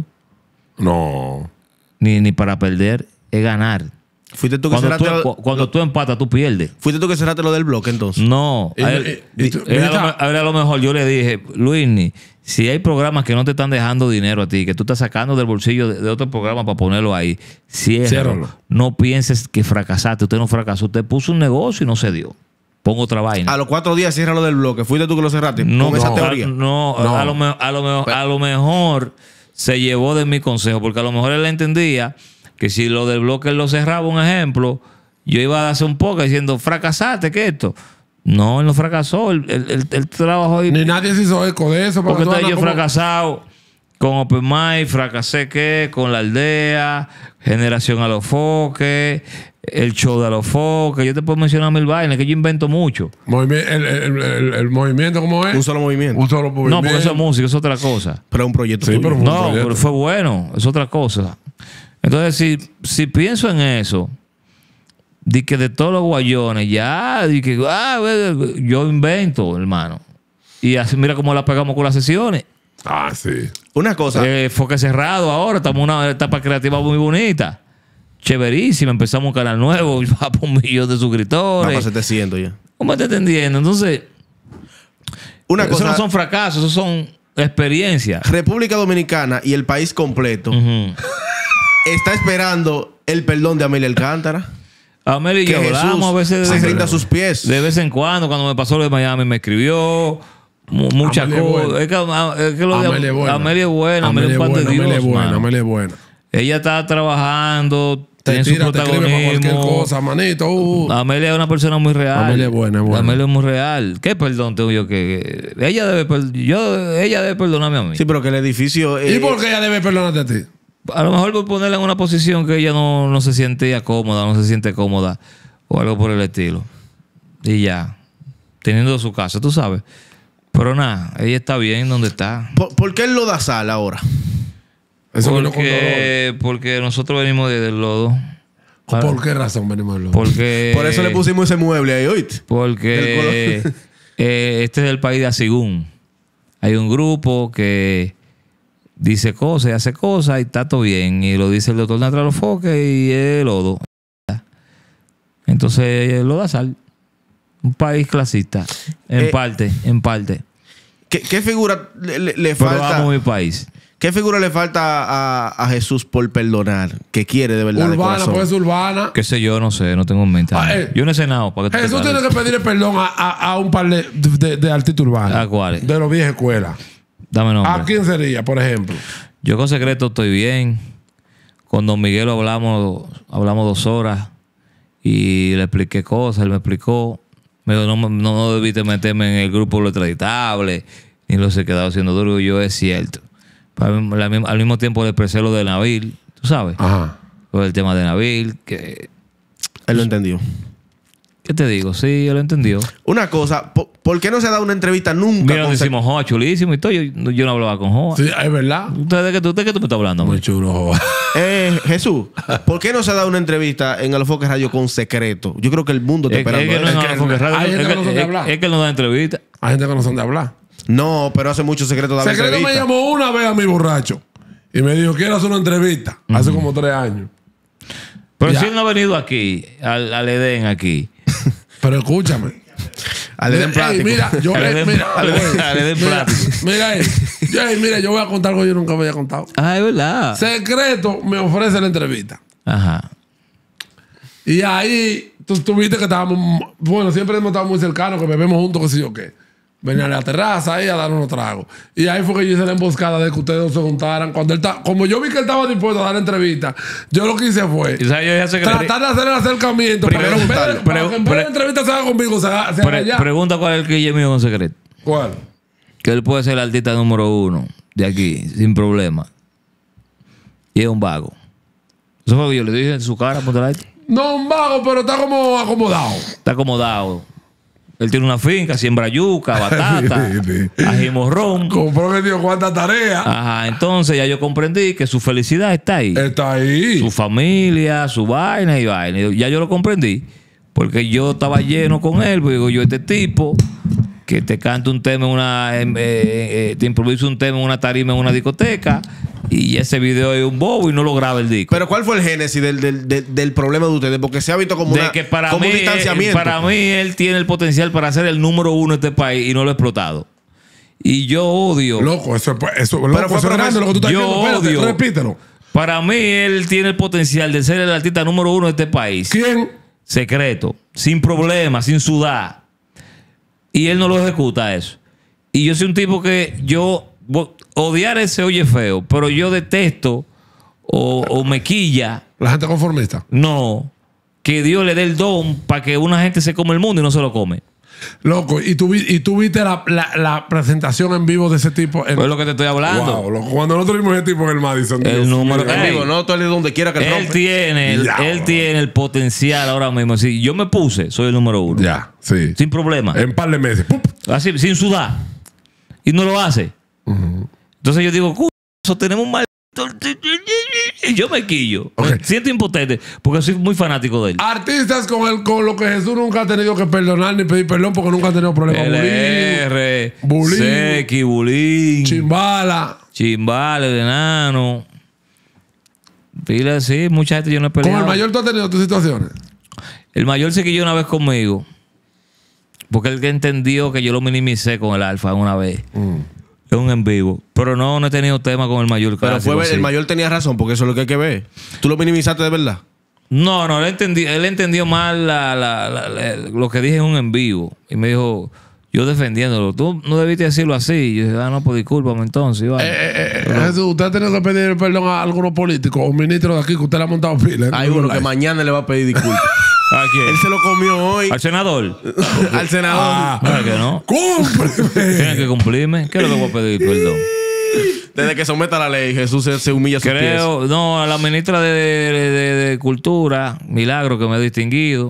[SPEAKER 1] No.
[SPEAKER 2] ni, ni para perder, es ganar.
[SPEAKER 3] Fuiste tú que
[SPEAKER 2] Cuando,
[SPEAKER 3] cerraste,
[SPEAKER 2] tú,
[SPEAKER 3] lo,
[SPEAKER 2] cu- cuando tú empatas, tú pierdes.
[SPEAKER 3] fuiste tú que cerraste lo del bloque entonces.
[SPEAKER 2] No,
[SPEAKER 1] Y-
[SPEAKER 2] a él,
[SPEAKER 1] y- y tú-
[SPEAKER 2] él a, lo,
[SPEAKER 1] mira.
[SPEAKER 2] me- a él a lo mejor yo le dije, Luisni, si hay programas que no te están dejando dinero a ti, que tú estás sacando del bolsillo de, de otro programa para ponerlo ahí, ciérralo.
[SPEAKER 1] Ciérralo.
[SPEAKER 2] No pienses que fracasaste. Usted no fracasó. Usted puso un negocio y no se dio. Pongo otra vaina.
[SPEAKER 3] A los cuatro días cierra lo del bloque. Fuiste tú que lo cerraste
[SPEAKER 2] No,
[SPEAKER 3] con esa
[SPEAKER 2] no,
[SPEAKER 3] teoría.
[SPEAKER 2] no,
[SPEAKER 1] No.
[SPEAKER 2] A, lo, me- a, lo, me- a lo mejor se llevó de mi consejo, porque a lo mejor él entendía que si lo del bloque él lo cerraba, un ejemplo, yo iba a hacer un poco diciendo, fracasaste, ¿qué es esto? No, él no fracasó, él, él, él- él trabajó y
[SPEAKER 1] Ni nadie se hizo eco de eso.
[SPEAKER 2] porque
[SPEAKER 1] tú
[SPEAKER 2] entonces
[SPEAKER 1] andas
[SPEAKER 2] yo he
[SPEAKER 1] como-
[SPEAKER 2] fracasado con Open Mic, fracasé ¿qué? Con la aldea, Generación a los Foques, el show de los Foques. Yo te puedo mencionar mil vainas, que yo invento mucho.
[SPEAKER 1] Movimi- el, el- el- el movimiento, ¿cómo es?
[SPEAKER 3] Un solo movimiento.
[SPEAKER 1] Un solo movimiento.
[SPEAKER 2] No, porque eso es música, es otra cosa.
[SPEAKER 3] Pero es un proyecto
[SPEAKER 1] Sí,
[SPEAKER 3] tuyo.
[SPEAKER 1] pero- Un
[SPEAKER 2] No,
[SPEAKER 1] proyecto.
[SPEAKER 2] pero fue bueno, es otra cosa. Entonces, si, si pienso en eso, de que de todos los guayones, ya, de que, ah, yo invento, hermano. Y así, mira cómo la pegamos con las sesiones.
[SPEAKER 1] Ah, sí.
[SPEAKER 3] Una cosa.
[SPEAKER 2] Eh, Foque cerrado ahora, estamos en una etapa creativa muy bonita. Chéverísima, empezamos un canal nuevo, va por un millón de
[SPEAKER 3] Va
[SPEAKER 2] suscriptores.
[SPEAKER 3] para setecientos ya.
[SPEAKER 2] ¿Cómo estás entendiendo? Entonces,
[SPEAKER 3] Una
[SPEAKER 2] Eso
[SPEAKER 3] cosa,
[SPEAKER 2] no son fracasos, eso son experiencias.
[SPEAKER 3] República Dominicana y el país completo
[SPEAKER 2] Ujú.
[SPEAKER 3] está esperando el perdón de Amelia Alcántara.
[SPEAKER 2] Amelia y
[SPEAKER 3] Que
[SPEAKER 2] yo
[SPEAKER 3] Jesús
[SPEAKER 2] hablamos a veces
[SPEAKER 3] se
[SPEAKER 2] de,
[SPEAKER 3] rinda a sus pies.
[SPEAKER 2] de vez en cuando, cuando me pasó lo de Miami, me escribió mu- muchas
[SPEAKER 1] Amelia es
[SPEAKER 2] cosas.
[SPEAKER 1] buena.
[SPEAKER 2] Es que, a- es que lo de
[SPEAKER 1] Amelia es buena.
[SPEAKER 2] Amelia es buena, Amelia
[SPEAKER 1] Amelia
[SPEAKER 2] es
[SPEAKER 1] es
[SPEAKER 2] un pan de
[SPEAKER 1] buena,
[SPEAKER 2] Dios.
[SPEAKER 1] Amelia es buena,
[SPEAKER 2] mano.
[SPEAKER 1] Amelia es buena.
[SPEAKER 2] Ella está trabajando,
[SPEAKER 1] Te
[SPEAKER 2] tiene su
[SPEAKER 1] tira, te escribe para cualquier
[SPEAKER 2] protagonismo.
[SPEAKER 1] cosa, manito. Uh.
[SPEAKER 2] Amelia es una persona muy real.
[SPEAKER 1] Amelia es buena, es buena.
[SPEAKER 2] Amelia es muy real. ¿Qué perdón tengo yo que que- ella debe per- yo ella debe perdonarme a mí?
[SPEAKER 3] Sí, pero que el edificio...
[SPEAKER 1] ¿Y
[SPEAKER 3] eh,
[SPEAKER 1] por qué ella debe perdonarte a ti?
[SPEAKER 2] A lo mejor por ponerla en una posición que ella no, no se siente cómoda, no se siente cómoda o algo por el estilo. Y ya, teniendo su casa, tú sabes. Pero nada, ella está bien donde está.
[SPEAKER 3] ¿Por, por qué él lo da sal ahora?
[SPEAKER 1] Eso vino con dolor.
[SPEAKER 2] Porque, porque nosotros venimos desde el lodo.
[SPEAKER 1] ¿Por qué razón venimos a hablar?
[SPEAKER 2] Porque,
[SPEAKER 3] Por eso le pusimos ese mueble ahí, ¿oíste?
[SPEAKER 2] Porque
[SPEAKER 3] Del
[SPEAKER 2] eh, este es el país de Asigún. Hay un grupo que dice cosas y hace cosas y está todo bien. Y lo dice el doctor Natralo Foque y el lodo. Entonces lo da sal. Un país clasista. En
[SPEAKER 3] Eh,
[SPEAKER 2] parte, en parte.
[SPEAKER 3] ¿Qué, qué figura le, le- le
[SPEAKER 2] Pero
[SPEAKER 3] falta?
[SPEAKER 2] amo mi país.
[SPEAKER 3] ¿Qué figura le falta a, a Jesús por perdonar? Que quiere de verdad. de
[SPEAKER 1] Urbana,
[SPEAKER 3] corazón?
[SPEAKER 1] puede ser urbana.
[SPEAKER 2] Qué sé yo, no sé, no tengo en mente.
[SPEAKER 1] Ah, eh.
[SPEAKER 2] Yo no he cenado. Para que tú
[SPEAKER 1] Jesús
[SPEAKER 2] te
[SPEAKER 1] tiene que pedirle perdón a, a, a un par de, de, de artistas urbanos.
[SPEAKER 2] ¿A cuáles?
[SPEAKER 1] De los viejas escuelas.
[SPEAKER 2] Dame nombre.
[SPEAKER 1] ¿A quién sería, por ejemplo?
[SPEAKER 2] Yo con Secreto estoy bien. Con Don Miguel hablamos, hablamos dos horas y le expliqué cosas, él me explicó. Me dijo, no, no, no debiste meterme en el grupo Lo Extraditable, ni lo se quedado haciendo duro. Y yo, es cierto. Pero al, al mismo- al mismo tiempo le expresé lo de Nabil, tú sabes.
[SPEAKER 1] Ajá.
[SPEAKER 2] Lo del tema de Nabil, que...
[SPEAKER 3] Él lo entendió.
[SPEAKER 2] ¿Qué te digo? Sí, él lo entendió.
[SPEAKER 3] Una cosa, ¿por, por qué no se ha dado una entrevista nunca?
[SPEAKER 2] Mira,
[SPEAKER 3] con
[SPEAKER 2] decimos Joa, chulísimo y todo. Yo, yo no hablaba con Joa.
[SPEAKER 1] Sí, es verdad.
[SPEAKER 2] ¿Usted de qué tú, de qué tú me estás hablando?
[SPEAKER 1] Muy
[SPEAKER 2] hombre?
[SPEAKER 1] chulo, joven.
[SPEAKER 3] Eh, Jesús, ¿por qué no se ha dado una entrevista en Alofoque Radio con Secreto? Yo creo que el mundo está
[SPEAKER 2] Es, es
[SPEAKER 3] esperando
[SPEAKER 2] que no,
[SPEAKER 3] eso.
[SPEAKER 2] no,
[SPEAKER 1] Es que
[SPEAKER 2] porque radio-
[SPEAKER 1] hay gente
[SPEAKER 2] es
[SPEAKER 1] que
[SPEAKER 2] que-
[SPEAKER 1] no son de
[SPEAKER 2] es-
[SPEAKER 1] hablar.
[SPEAKER 2] es que él no da entrevista.
[SPEAKER 1] Hay gente que no son de hablar.
[SPEAKER 3] No, pero hace mucho Secreto daba
[SPEAKER 1] Secreto me
[SPEAKER 3] entrevista.
[SPEAKER 1] llamó una vez a mi borracho y me dijo, quiero hacer una entrevista. Hace como tres años.
[SPEAKER 2] Pero
[SPEAKER 1] Ya.
[SPEAKER 2] si él no ha venido aquí, al, al Edén aquí.
[SPEAKER 1] Pero escúchame.
[SPEAKER 3] Al Edén
[SPEAKER 1] Ey,
[SPEAKER 3] Plástico.
[SPEAKER 1] mira, yo,
[SPEAKER 2] Al
[SPEAKER 1] eh,
[SPEAKER 2] Edén-
[SPEAKER 1] mira,
[SPEAKER 2] al Edén-
[SPEAKER 1] oye,
[SPEAKER 2] al Edén
[SPEAKER 1] mira,
[SPEAKER 2] Plástico.
[SPEAKER 1] mira, eh, yo, eh, mira, yo voy a contar algo que yo nunca me había contado.
[SPEAKER 2] Ah, es verdad.
[SPEAKER 1] Secreto me ofrece la entrevista.
[SPEAKER 2] Ajá.
[SPEAKER 1] Y ahí tú, tú viste que estábamos, bueno, siempre hemos estado muy cercanos, que bebemos juntos, que sé yo qué. Venía a la terraza ahí a dar unos tragos. Y ahí fue que yo hice la emboscada de que ustedes no se juntaran. Cuando él ta- como yo vi que él estaba dispuesto a dar entrevista, yo lo que hice fue
[SPEAKER 2] Y sabes, yo ya sé que
[SPEAKER 1] tratar de hacer el acercamiento.
[SPEAKER 3] Primero
[SPEAKER 1] para que en vez de-
[SPEAKER 3] juntarlo.
[SPEAKER 1] para
[SPEAKER 2] Pre-
[SPEAKER 1] que en vez de
[SPEAKER 2] pre-
[SPEAKER 1] la entrevista se haga conmigo, se haga, se haga
[SPEAKER 2] Pre-
[SPEAKER 1] allá.
[SPEAKER 2] pregunta cuál es el que yo mío con Secreto.
[SPEAKER 1] ¿Cuál?
[SPEAKER 2] Que él puede ser el artista número uno de aquí, sin problema. Y es un vago. Eso fue lo que yo le dije en su cara, ponte la esta.
[SPEAKER 1] No un vago, pero está como acomodado.
[SPEAKER 2] Está acomodado. Él tiene una finca, siembra yuca, batata,
[SPEAKER 1] Sí, sí.
[SPEAKER 2] ají morrón.
[SPEAKER 1] Compró que dio cuánta tarea.
[SPEAKER 2] Ajá, entonces ya yo comprendí que su felicidad está ahí.
[SPEAKER 1] Está ahí.
[SPEAKER 2] Su familia, su vaina y vaina. Y ya yo lo comprendí. Porque yo estaba lleno con él. Porque digo, yo, este tipo que te canta un tema en una. en- eh, eh, te improvisa un tema en una tarima en una discoteca. Y ese video es un bobo y no lo graba el disco.
[SPEAKER 3] Pero ¿cuál fue el génesis del, del, del, del problema de ustedes? Porque se ha visto como,
[SPEAKER 2] De
[SPEAKER 3] una,
[SPEAKER 2] que para
[SPEAKER 3] como
[SPEAKER 2] mí,
[SPEAKER 3] un distanciamiento.
[SPEAKER 2] para mí él tiene el potencial para ser el número uno de este país y no lo ha explotado. Y yo odio.
[SPEAKER 1] Loco, eso es eso, loco,
[SPEAKER 3] Pero fue
[SPEAKER 1] eso es grande lo que tú estás
[SPEAKER 2] yo
[SPEAKER 1] diciendo. Espérate,
[SPEAKER 2] odio.
[SPEAKER 1] repítelo.
[SPEAKER 2] Para mí él tiene el potencial de ser el artista número uno de este país.
[SPEAKER 1] ¿Quién?
[SPEAKER 2] Secreto, sin problemas, sin sudar. Y él no lo ejecuta eso. Y yo soy un tipo que yo bo- odiar ese oye feo, pero yo detesto o, o me quilla,
[SPEAKER 1] La gente conformista.
[SPEAKER 2] no, que Dios le dé el don para que una gente se come el mundo y no se lo come.
[SPEAKER 1] Loco, y tú, vi- y tú viste la, la, la presentación en vivo de ese tipo. En,
[SPEAKER 2] Pues es lo que te estoy hablando.
[SPEAKER 1] wow, loco. Cuando nosotros vimos ese tipo en el Madison.
[SPEAKER 2] El
[SPEAKER 1] Dios
[SPEAKER 2] número-
[SPEAKER 1] mío.
[SPEAKER 3] En
[SPEAKER 2] Ey.
[SPEAKER 3] vivo, no tú eres donde quiera que
[SPEAKER 2] Él
[SPEAKER 3] rompe.
[SPEAKER 2] tiene, el,
[SPEAKER 1] Ya,
[SPEAKER 2] él
[SPEAKER 1] bro.
[SPEAKER 2] tiene el potencial ahora mismo. Si yo me puse, soy el número uno.
[SPEAKER 1] Ya, sí.
[SPEAKER 2] Sin problema.
[SPEAKER 1] En par de meses. ¡Pup!
[SPEAKER 2] Así, sin sudar. Y no lo hace. Entonces yo digo, "Cu- eso tenemos un mal. Y yo me quillo.
[SPEAKER 1] Ok.
[SPEAKER 2] Me siento impotente porque soy muy fanático de él.
[SPEAKER 1] Artistas con, el, con lo que Jesús nunca ha tenido que perdonar ni pedir perdón porque nunca han tenido problemas. Bulín,
[SPEAKER 2] L R,
[SPEAKER 1] Bulín.
[SPEAKER 2] Seki, Bulín,
[SPEAKER 1] Chimbala.
[SPEAKER 2] Chimbal, el enano. Pila, sí, mucha gente yo no he
[SPEAKER 1] Con
[SPEAKER 2] peleado.
[SPEAKER 1] el mayor tú has tenido tus situaciones.
[SPEAKER 2] El mayor se quilló una vez conmigo. Porque él que entendió que yo lo minimicé con el Alfa una vez.
[SPEAKER 1] Mm.
[SPEAKER 2] Es un en vivo. Pero no, no he tenido tema con el mayor.
[SPEAKER 3] Pero
[SPEAKER 2] clásico,
[SPEAKER 3] fue,
[SPEAKER 2] sí.
[SPEAKER 3] el mayor tenía razón, porque eso es lo que hay que ver. ¿Tú lo minimizaste de verdad?
[SPEAKER 2] No, no, él entendió, él entendió mal la, la, la, la, lo que dije en un en vivo. Y me dijo, yo defendiéndolo, tú no debiste decirlo así. Y yo dije, ah, no, pues discúlpame entonces. Vale.
[SPEAKER 1] Eh, eh, eh, Jesús, ¿usted ha tenido que pedir perdón a algunos políticos o ministros de aquí que usted le ha montado pila?
[SPEAKER 3] Hay uno que mañana le va a pedir disculpas.
[SPEAKER 2] ¿A quién?
[SPEAKER 3] Él se lo comió hoy.
[SPEAKER 2] ¿Al senador?
[SPEAKER 3] Al senador.
[SPEAKER 1] Ah,
[SPEAKER 2] ¿Verdad que no?
[SPEAKER 1] ¡Cúmpleme!
[SPEAKER 2] Tienen que cumplirme. ¿Qué es lo que voy a pedir perdón?
[SPEAKER 3] Desde que someta la ley, Jesús se, se humilla a sus pies.
[SPEAKER 2] Creo, no, a la ministra de, de, de, de Cultura, Milagro, que me ha distinguido.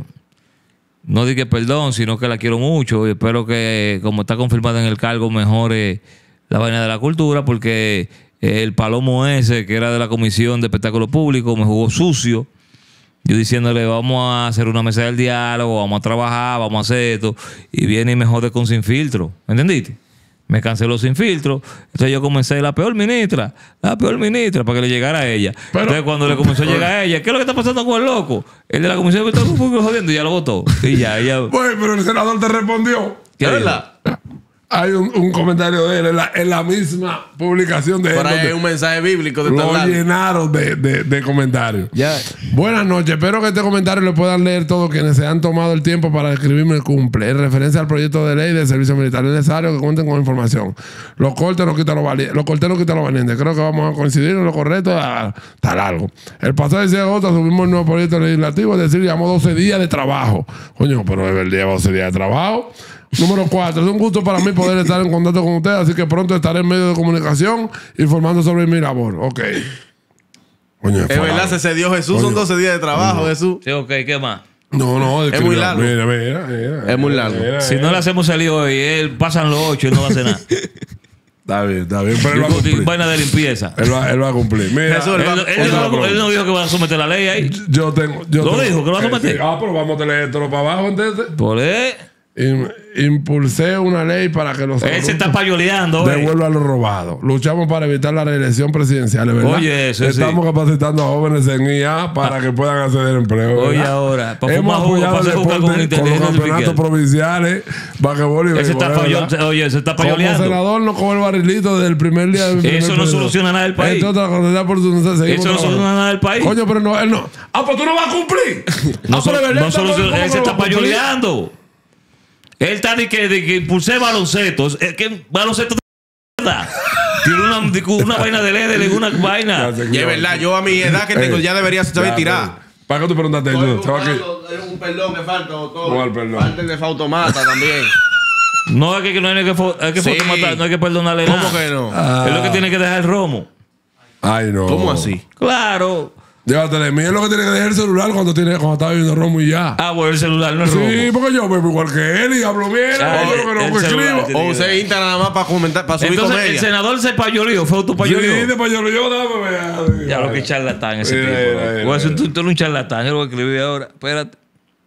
[SPEAKER 2] No dije perdón, sino que la quiero mucho y espero que, como está confirmada en el cargo, mejore la vaina de la cultura, porque el palomo ese, que era de la Comisión de Espectáculo Público, me jugó sucio. Yo diciéndole, vamos a hacer una mesa del diálogo, vamos a trabajar, vamos a hacer esto. Y viene y me jode con Sin Filtro. ¿Entendiste? Me canceló Sin Filtro. Entonces yo comencé, la peor ministra, la peor ministra, para que le llegara a ella.
[SPEAKER 1] Pero,
[SPEAKER 2] Entonces cuando le comenzó a llegar a ella, ¿qué es lo que está pasando con el loco? El de la Comisión de Espectáculo Público jodiendo, y ya lo votó. Y ya, ella...
[SPEAKER 1] Bueno, pero el senador te respondió.
[SPEAKER 2] ¿Qué
[SPEAKER 3] ¿Es
[SPEAKER 2] dijo?
[SPEAKER 3] verdad?
[SPEAKER 1] Hay un, un comentario de él en la, en la misma publicación de él.
[SPEAKER 3] Por ahí
[SPEAKER 1] donde
[SPEAKER 3] hay un mensaje bíblico de
[SPEAKER 1] lo
[SPEAKER 3] tal lado.
[SPEAKER 1] llenaron de, de, de comentarios.
[SPEAKER 3] Ya.
[SPEAKER 1] Buenas noches. Espero que este comentario lo puedan leer todos quienes se han tomado el tiempo para escribirme el cumple. En referencia al proyecto de ley de servicio militar, es necesario que cuenten con información. Los cortes no quitan los valientes. Los cortes no quitan los valientes. Creo que vamos a coincidir en lo correcto. Ah, está largo. El pasado dieciséis de agosto subimos el nuevo proyecto legislativo, es decir, llevamos doce días de trabajo. Coño, pero de verdad lleva doce días de trabajo. Número cuatro. Es un gusto para mí poder estar en contacto con ustedes, así que pronto estaré en medio de comunicación informando sobre mi labor. Ok. Coño,
[SPEAKER 3] Es verdad, se cedió Jesús.
[SPEAKER 1] Coño.
[SPEAKER 3] Son doce días de trabajo, Jesús.
[SPEAKER 2] Sí, ok, ¿qué más?
[SPEAKER 1] No, no,
[SPEAKER 3] Es muy largo.
[SPEAKER 1] Mira, mira, mira,
[SPEAKER 3] Es muy
[SPEAKER 1] mira,
[SPEAKER 3] largo.
[SPEAKER 1] mira,
[SPEAKER 2] Si
[SPEAKER 1] mira.
[SPEAKER 2] no le hacemos salir hoy, él pasan los ocho y no va a hacer nada.
[SPEAKER 1] Está bien, está bien, pero él va a
[SPEAKER 2] Y
[SPEAKER 1] cumplir.
[SPEAKER 2] vaina de limpieza.
[SPEAKER 1] Él va, él va a cumplir. Mira,
[SPEAKER 3] Jesús,
[SPEAKER 2] Él,
[SPEAKER 3] él va-
[SPEAKER 2] él
[SPEAKER 1] otra
[SPEAKER 2] dijo-
[SPEAKER 1] pregunta.
[SPEAKER 2] él no dijo que va a someter la ley ahí.
[SPEAKER 1] yo tengo. Yo
[SPEAKER 2] ¿Lo
[SPEAKER 1] tengo-
[SPEAKER 2] dijo? ¿Que lo va a
[SPEAKER 1] eh,
[SPEAKER 2] someter?
[SPEAKER 1] sí. Ah, pero vamos a tenerlo para abajo entonces.
[SPEAKER 2] Por él,
[SPEAKER 1] Im- impulsé una ley para que los
[SPEAKER 2] él se está
[SPEAKER 1] corruptos
[SPEAKER 2] payoleando. eh.
[SPEAKER 1] devuelvan lo robado. Luchamos para evitar la reelección presidencial, ¿verdad?
[SPEAKER 2] Oye, eso
[SPEAKER 1] Estamos
[SPEAKER 2] sí.
[SPEAKER 1] capacitando a jóvenes en I A para que puedan acceder a empleo.
[SPEAKER 2] Oye,
[SPEAKER 1] ¿verdad?
[SPEAKER 2] ahora, para
[SPEAKER 1] Hemos
[SPEAKER 2] fumar jugo,
[SPEAKER 1] apoyado
[SPEAKER 2] para
[SPEAKER 1] el
[SPEAKER 2] hacer jugo
[SPEAKER 1] deporte
[SPEAKER 2] con
[SPEAKER 1] con los
[SPEAKER 2] inteligencia
[SPEAKER 1] campeonatos
[SPEAKER 2] artificial.
[SPEAKER 1] provinciales, basquetbol y
[SPEAKER 2] Ese está
[SPEAKER 1] béisbol,
[SPEAKER 2] payo-
[SPEAKER 1] ¿verdad?
[SPEAKER 2] Oye, se está
[SPEAKER 1] Como
[SPEAKER 2] payoleando.
[SPEAKER 1] senador no coge el barrilito desde el primer día del primer
[SPEAKER 2] Eso no
[SPEAKER 1] periodo.
[SPEAKER 2] soluciona nada del país.
[SPEAKER 1] Entre otras cosas, ya por su- seguimos
[SPEAKER 2] Eso no
[SPEAKER 1] trabajando.
[SPEAKER 2] soluciona nada del país.
[SPEAKER 1] Coño, pero no, él no. Ah, pues tú no vas a cumplir.
[SPEAKER 2] No,
[SPEAKER 1] Ah,
[SPEAKER 2] so-
[SPEAKER 1] pero de verdad,
[SPEAKER 2] no
[SPEAKER 1] ¿cómo-
[SPEAKER 2] soluciona-
[SPEAKER 1] cómo
[SPEAKER 2] él se
[SPEAKER 1] que no
[SPEAKER 2] está
[SPEAKER 1] va a cumplir?
[SPEAKER 2] payoleando. Él está de que, de que impulsé baloncetos. Es que balonceto de verdad. Tiene una, una vaina de L E D, una vaina.
[SPEAKER 1] Ya sé que
[SPEAKER 3] Y es
[SPEAKER 1] yo-
[SPEAKER 3] verdad, yo a mi edad que tengo
[SPEAKER 1] Ey,
[SPEAKER 3] ya debería saber
[SPEAKER 1] ya,
[SPEAKER 3] tirar.
[SPEAKER 1] ¿Para qué tú preguntaste eso? Estaba aquí.
[SPEAKER 3] Un perdón que falta, doctor.
[SPEAKER 1] ¿Cuál perdón?
[SPEAKER 3] Falta el de Fautomata también.
[SPEAKER 2] No es que, que no hay que, fo- hay que
[SPEAKER 3] Sí.
[SPEAKER 2] fotomatar, no hay que perdonarle
[SPEAKER 3] ¿Cómo
[SPEAKER 2] nada.
[SPEAKER 3] que no?
[SPEAKER 1] Ah.
[SPEAKER 2] Es lo que tiene que dejar el romo.
[SPEAKER 1] Ay, no.
[SPEAKER 3] ¿Cómo así?
[SPEAKER 2] Claro.
[SPEAKER 1] Llévatele. Mira lo que tiene que dejar el celular cuando, tiene, cuando está viviendo Romo y ya.
[SPEAKER 2] Ah, bueno, el celular no es romo.
[SPEAKER 1] Sí, porque yo bebo igual que él y hablo bien.
[SPEAKER 2] Ah,
[SPEAKER 1] yo
[SPEAKER 2] el-
[SPEAKER 1] lo que no
[SPEAKER 2] el
[SPEAKER 1] me
[SPEAKER 2] celular
[SPEAKER 1] escribo.
[SPEAKER 2] tiene-
[SPEAKER 3] O usted Insta nada más para comentar, para subir
[SPEAKER 2] Entonces, el
[SPEAKER 3] comedia.
[SPEAKER 2] senador se payoleó, fue
[SPEAKER 1] Sí,
[SPEAKER 2] autopayoleó.
[SPEAKER 1] después yo lo llevo, dame, ver.
[SPEAKER 2] Ya lo que charlatán ese
[SPEAKER 1] Mira,
[SPEAKER 2] tipo.
[SPEAKER 1] mira,
[SPEAKER 2] loco.
[SPEAKER 1] mira,
[SPEAKER 2] Voy a hacer
[SPEAKER 1] mira.
[SPEAKER 2] un, tú eres un charlatán. Yo lo voy a escribir ahora. Espérate.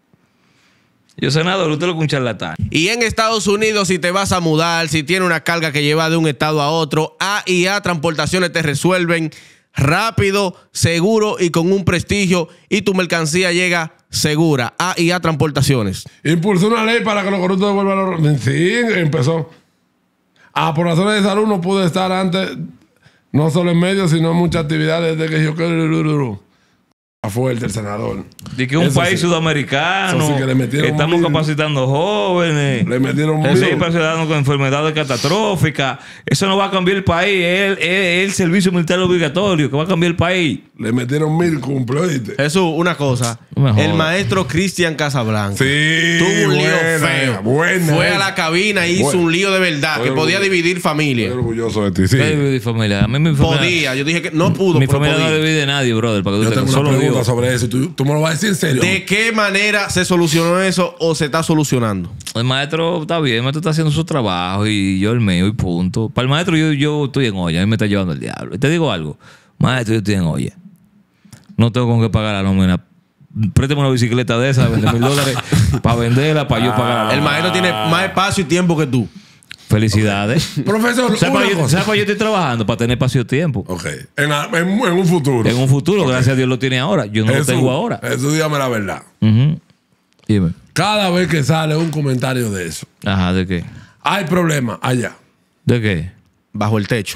[SPEAKER 2] Yo, senador, usted lo que es un charlatán.
[SPEAKER 3] Y en Estados Unidos, si te vas a mudar, si tienes una carga que lleva de un estado a otro, A y A Transportaciones te resuelven rápido, seguro y con un prestigio, y tu mercancía llega segura. A y A Transportaciones.
[SPEAKER 1] Impulsó una ley para que los corruptos devuelvan los... Sí, empezó. Ah, por razones de salud no pude estar antes, no solo en medio, sino en muchas actividades desde que yo quiero... Fuerte el senador.
[SPEAKER 2] De que un
[SPEAKER 1] Eso
[SPEAKER 2] país
[SPEAKER 1] sí.
[SPEAKER 2] sudamericano,
[SPEAKER 1] Eso sí que le metieron
[SPEAKER 2] estamos
[SPEAKER 1] mil.
[SPEAKER 2] capacitando jóvenes,
[SPEAKER 1] Le metieron
[SPEAKER 2] sí,
[SPEAKER 1] mil.
[SPEAKER 2] para ciudadanos con enfermedades catastróficas. Eso no va a cambiar el país, es el, es el servicio militar obligatorio que va a cambiar el país.
[SPEAKER 1] Le metieron mil cumple, ¿oíste?
[SPEAKER 3] Jesús, una cosa.
[SPEAKER 2] No me jodas.
[SPEAKER 3] El maestro Cristian Casablanca.
[SPEAKER 1] Sí,
[SPEAKER 3] Tuvo un lío
[SPEAKER 1] buena,
[SPEAKER 3] feo.
[SPEAKER 1] buena
[SPEAKER 3] Fue
[SPEAKER 1] esa.
[SPEAKER 3] a la cabina e hizo
[SPEAKER 1] Buena.
[SPEAKER 3] un lío de verdad
[SPEAKER 1] Estoy
[SPEAKER 3] que podía
[SPEAKER 1] orgulloso.
[SPEAKER 3] dividir
[SPEAKER 1] Estoy
[SPEAKER 3] familia.
[SPEAKER 1] orgulloso de ti, sí.
[SPEAKER 2] Ay, mi familia. A mí mi familia,
[SPEAKER 3] Podía. Yo dije que no pudo.
[SPEAKER 2] mi
[SPEAKER 3] pero
[SPEAKER 2] familia no
[SPEAKER 3] podía.
[SPEAKER 2] divide de nadie, brother. Para que
[SPEAKER 1] Yo
[SPEAKER 2] tú
[SPEAKER 1] tengo
[SPEAKER 2] te
[SPEAKER 1] una
[SPEAKER 2] solo
[SPEAKER 1] pregunta
[SPEAKER 2] Dios.
[SPEAKER 1] sobre eso. ¿Tú, tú me lo vas a decir en serio?
[SPEAKER 3] ¿De qué manera se solucionó eso o se está solucionando?
[SPEAKER 2] El maestro está bien, el maestro está haciendo su trabajo y yo el mío y punto. Para el maestro yo, yo estoy en olla, a mí me está llevando el diablo. Y te digo algo, maestro, yo estoy en olla. No tengo con qué pagar la nómina. Préstame una bicicleta de esa, veinte mil dólares para venderla, para yo pagar la
[SPEAKER 3] El
[SPEAKER 2] nómina.
[SPEAKER 3] maestro tiene más espacio y tiempo que tú.
[SPEAKER 2] Felicidades.
[SPEAKER 1] Profesor,
[SPEAKER 2] ¿Sabes
[SPEAKER 1] una
[SPEAKER 2] para yo,
[SPEAKER 1] cosa.
[SPEAKER 2] ¿sabes para yo estoy trabajando? Para tener espacio y tiempo.
[SPEAKER 1] Ok. En, la- en- en un futuro.
[SPEAKER 2] En un futuro, gracias a Dios lo tiene ahora. Yo no
[SPEAKER 1] Jesús,
[SPEAKER 2] lo tengo ahora.
[SPEAKER 1] Jesús, dígame la verdad.
[SPEAKER 2] Ujú. Dime.
[SPEAKER 1] cada vez que sale un comentario de eso.
[SPEAKER 2] Ajá, ¿de qué?
[SPEAKER 1] Hay problema allá.
[SPEAKER 2] ¿De qué?
[SPEAKER 3] Bajo el techo.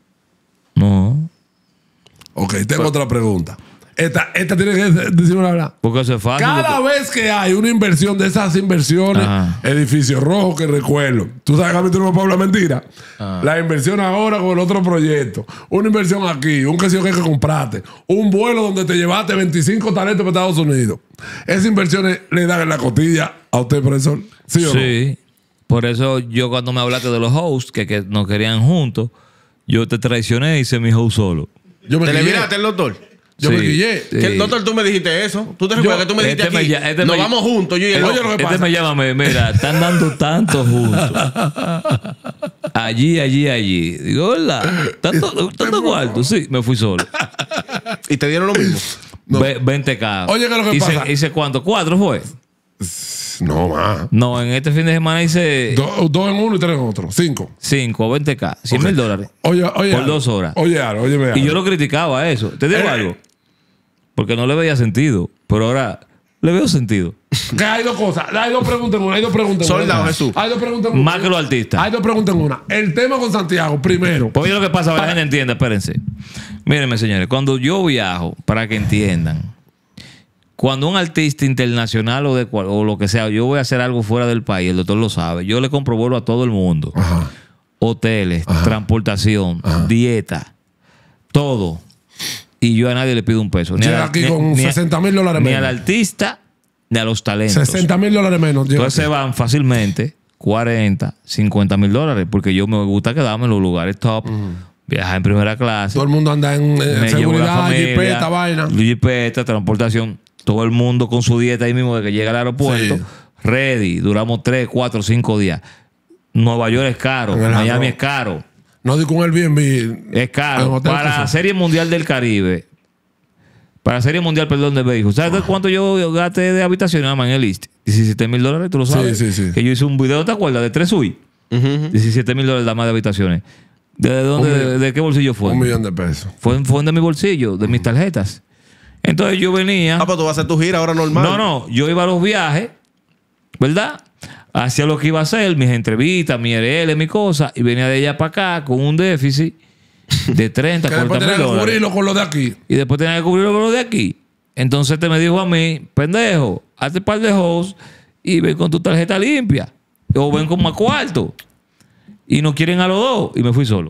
[SPEAKER 2] No.
[SPEAKER 1] Ok, tengo Pero, otra pregunta. Esta, esta tiene que decirme la verdad.
[SPEAKER 2] Porque eso es fácil.
[SPEAKER 1] Cada
[SPEAKER 2] porque...
[SPEAKER 1] vez que hay una inversión de esas inversiones, Ajá. edificio rojo que recuerdo. Tú sabes que a mí tú no me puedes hablar mentira. Ajá. La inversión ahora con el otro proyecto. Una inversión aquí, un que que compraste. Un vuelo donde te llevaste veinticinco talentos para Estados Unidos. Esas inversiones le dan en la costilla a usted, profesor. ¿Sí o
[SPEAKER 2] sí. No? Por eso yo cuando me hablaste de los hosts que, que nos querían juntos, yo te traicioné y hice mi host solo.
[SPEAKER 1] Yo me
[SPEAKER 3] ¿Te le miraste el doctor?
[SPEAKER 1] Yo
[SPEAKER 2] sí,
[SPEAKER 1] me guillé.
[SPEAKER 3] Sí. Que el doctor, tú me dijiste eso. ¿Tú te recuerdas que tú me dijiste
[SPEAKER 2] este
[SPEAKER 3] aquí?
[SPEAKER 2] Me, este
[SPEAKER 3] nos
[SPEAKER 2] me,
[SPEAKER 3] vamos juntos. Yo y el
[SPEAKER 2] Oye, lo que este pasa. me llama, me, mira, están dando tanto juntos. Allí, allí, allí. Digo, hola, tanto, tanto cuarto. Sí, me fui solo.
[SPEAKER 3] ¿Y te dieron lo mismo?
[SPEAKER 2] No. veinte K.
[SPEAKER 1] Oye, ¿qué es lo que
[SPEAKER 2] hice,
[SPEAKER 1] pasa?
[SPEAKER 2] ¿Hice cuánto? ¿Cuatro fue?
[SPEAKER 1] No, más.
[SPEAKER 2] No, en este fin de semana hice...
[SPEAKER 1] Do, dos en uno y tres en otro. Cinco.
[SPEAKER 2] Cinco, veinte K. cien mil dólares.
[SPEAKER 1] Oye, oye.
[SPEAKER 2] Por dos horas.
[SPEAKER 1] Oye, Aro, oye,
[SPEAKER 2] Y yo lo criticaba a eso. ¿Te digo eh. algo? Porque no le veía sentido. Pero ahora le veo sentido.
[SPEAKER 1] Que hay dos cosas. Hay dos preguntas en una. Hay dos preguntas en una.
[SPEAKER 3] Soldado Jesús.
[SPEAKER 1] Hay dos preguntas en una.
[SPEAKER 2] Más que los artistas.
[SPEAKER 1] Hay dos preguntas en una. El tema con Santiago, primero.
[SPEAKER 2] Pues lo que pasa, para que la gente entienda, espérense. Mírenme, señores. Cuando yo viajo, para que entiendan, cuando un artista internacional o, de cual, o lo que sea, yo voy a hacer algo fuera del país, el doctor lo sabe, yo le compro vuelo a todo el mundo. Ajá. Hoteles, Ajá. transportación, Ajá. dieta, todo. Y yo a nadie le pido un peso. Ni
[SPEAKER 1] Llega
[SPEAKER 2] a,
[SPEAKER 1] aquí
[SPEAKER 2] ni,
[SPEAKER 1] con
[SPEAKER 2] ni
[SPEAKER 1] sesenta mil dólares menos.
[SPEAKER 2] Ni al artista, ni a los talentos.
[SPEAKER 1] sesenta mil dólares menos.
[SPEAKER 2] Entonces se van fácilmente cuarenta, cincuenta mil dólares, porque yo me gusta quedarme en los lugares top. Mm. Viajar en primera clase.
[SPEAKER 1] Todo el mundo anda en, en
[SPEAKER 2] me
[SPEAKER 1] seguridad, jipeta, vaina.
[SPEAKER 2] Jipeta, transportación. Todo el mundo con su dieta ahí mismo de que llega al aeropuerto. Sí. Ready. Duramos tres, cuatro, cinco días. Nueva York es caro. Miami arroz. es caro.
[SPEAKER 1] No digo un Airbnb.
[SPEAKER 2] Es caro. Para la Serie Mundial del Caribe. Para la Serie Mundial, perdón, de béisbol. ¿Sabes cuánto yo gasté de habitación nada más en el list? diecisiete mil dólares, tú lo sabes.
[SPEAKER 1] Sí, sí, sí.
[SPEAKER 2] Que yo hice un video, ¿te acuerdas? De tres suites. Uh-huh. diecisiete mil dólares nada más de habitaciones. ¿De dónde? De, ¿De qué bolsillo fue?
[SPEAKER 1] Un millón de pesos.
[SPEAKER 2] Fue, fue de mi bolsillo, de uh-huh. mis tarjetas. Entonces yo venía...
[SPEAKER 3] Ah, pues tú vas a hacer tu gira ahora normal.
[SPEAKER 2] No, no. Yo iba a los viajes, ¿verdad? Hacía lo que iba a hacer, mis entrevistas, mi R L, mi cosa, y venía de allá para acá con un déficit de treinta, cuarenta mil dólares.
[SPEAKER 1] Después tenía que cubrirlo con lo de aquí.
[SPEAKER 2] Y después tenía que cubrirlo con lo de aquí. Entonces te me dijo a mí, pendejo, hazte un par de hosts y ven con tu tarjeta limpia. O ven con más cuarto. Y no quieren a los dos. Y me fui solo.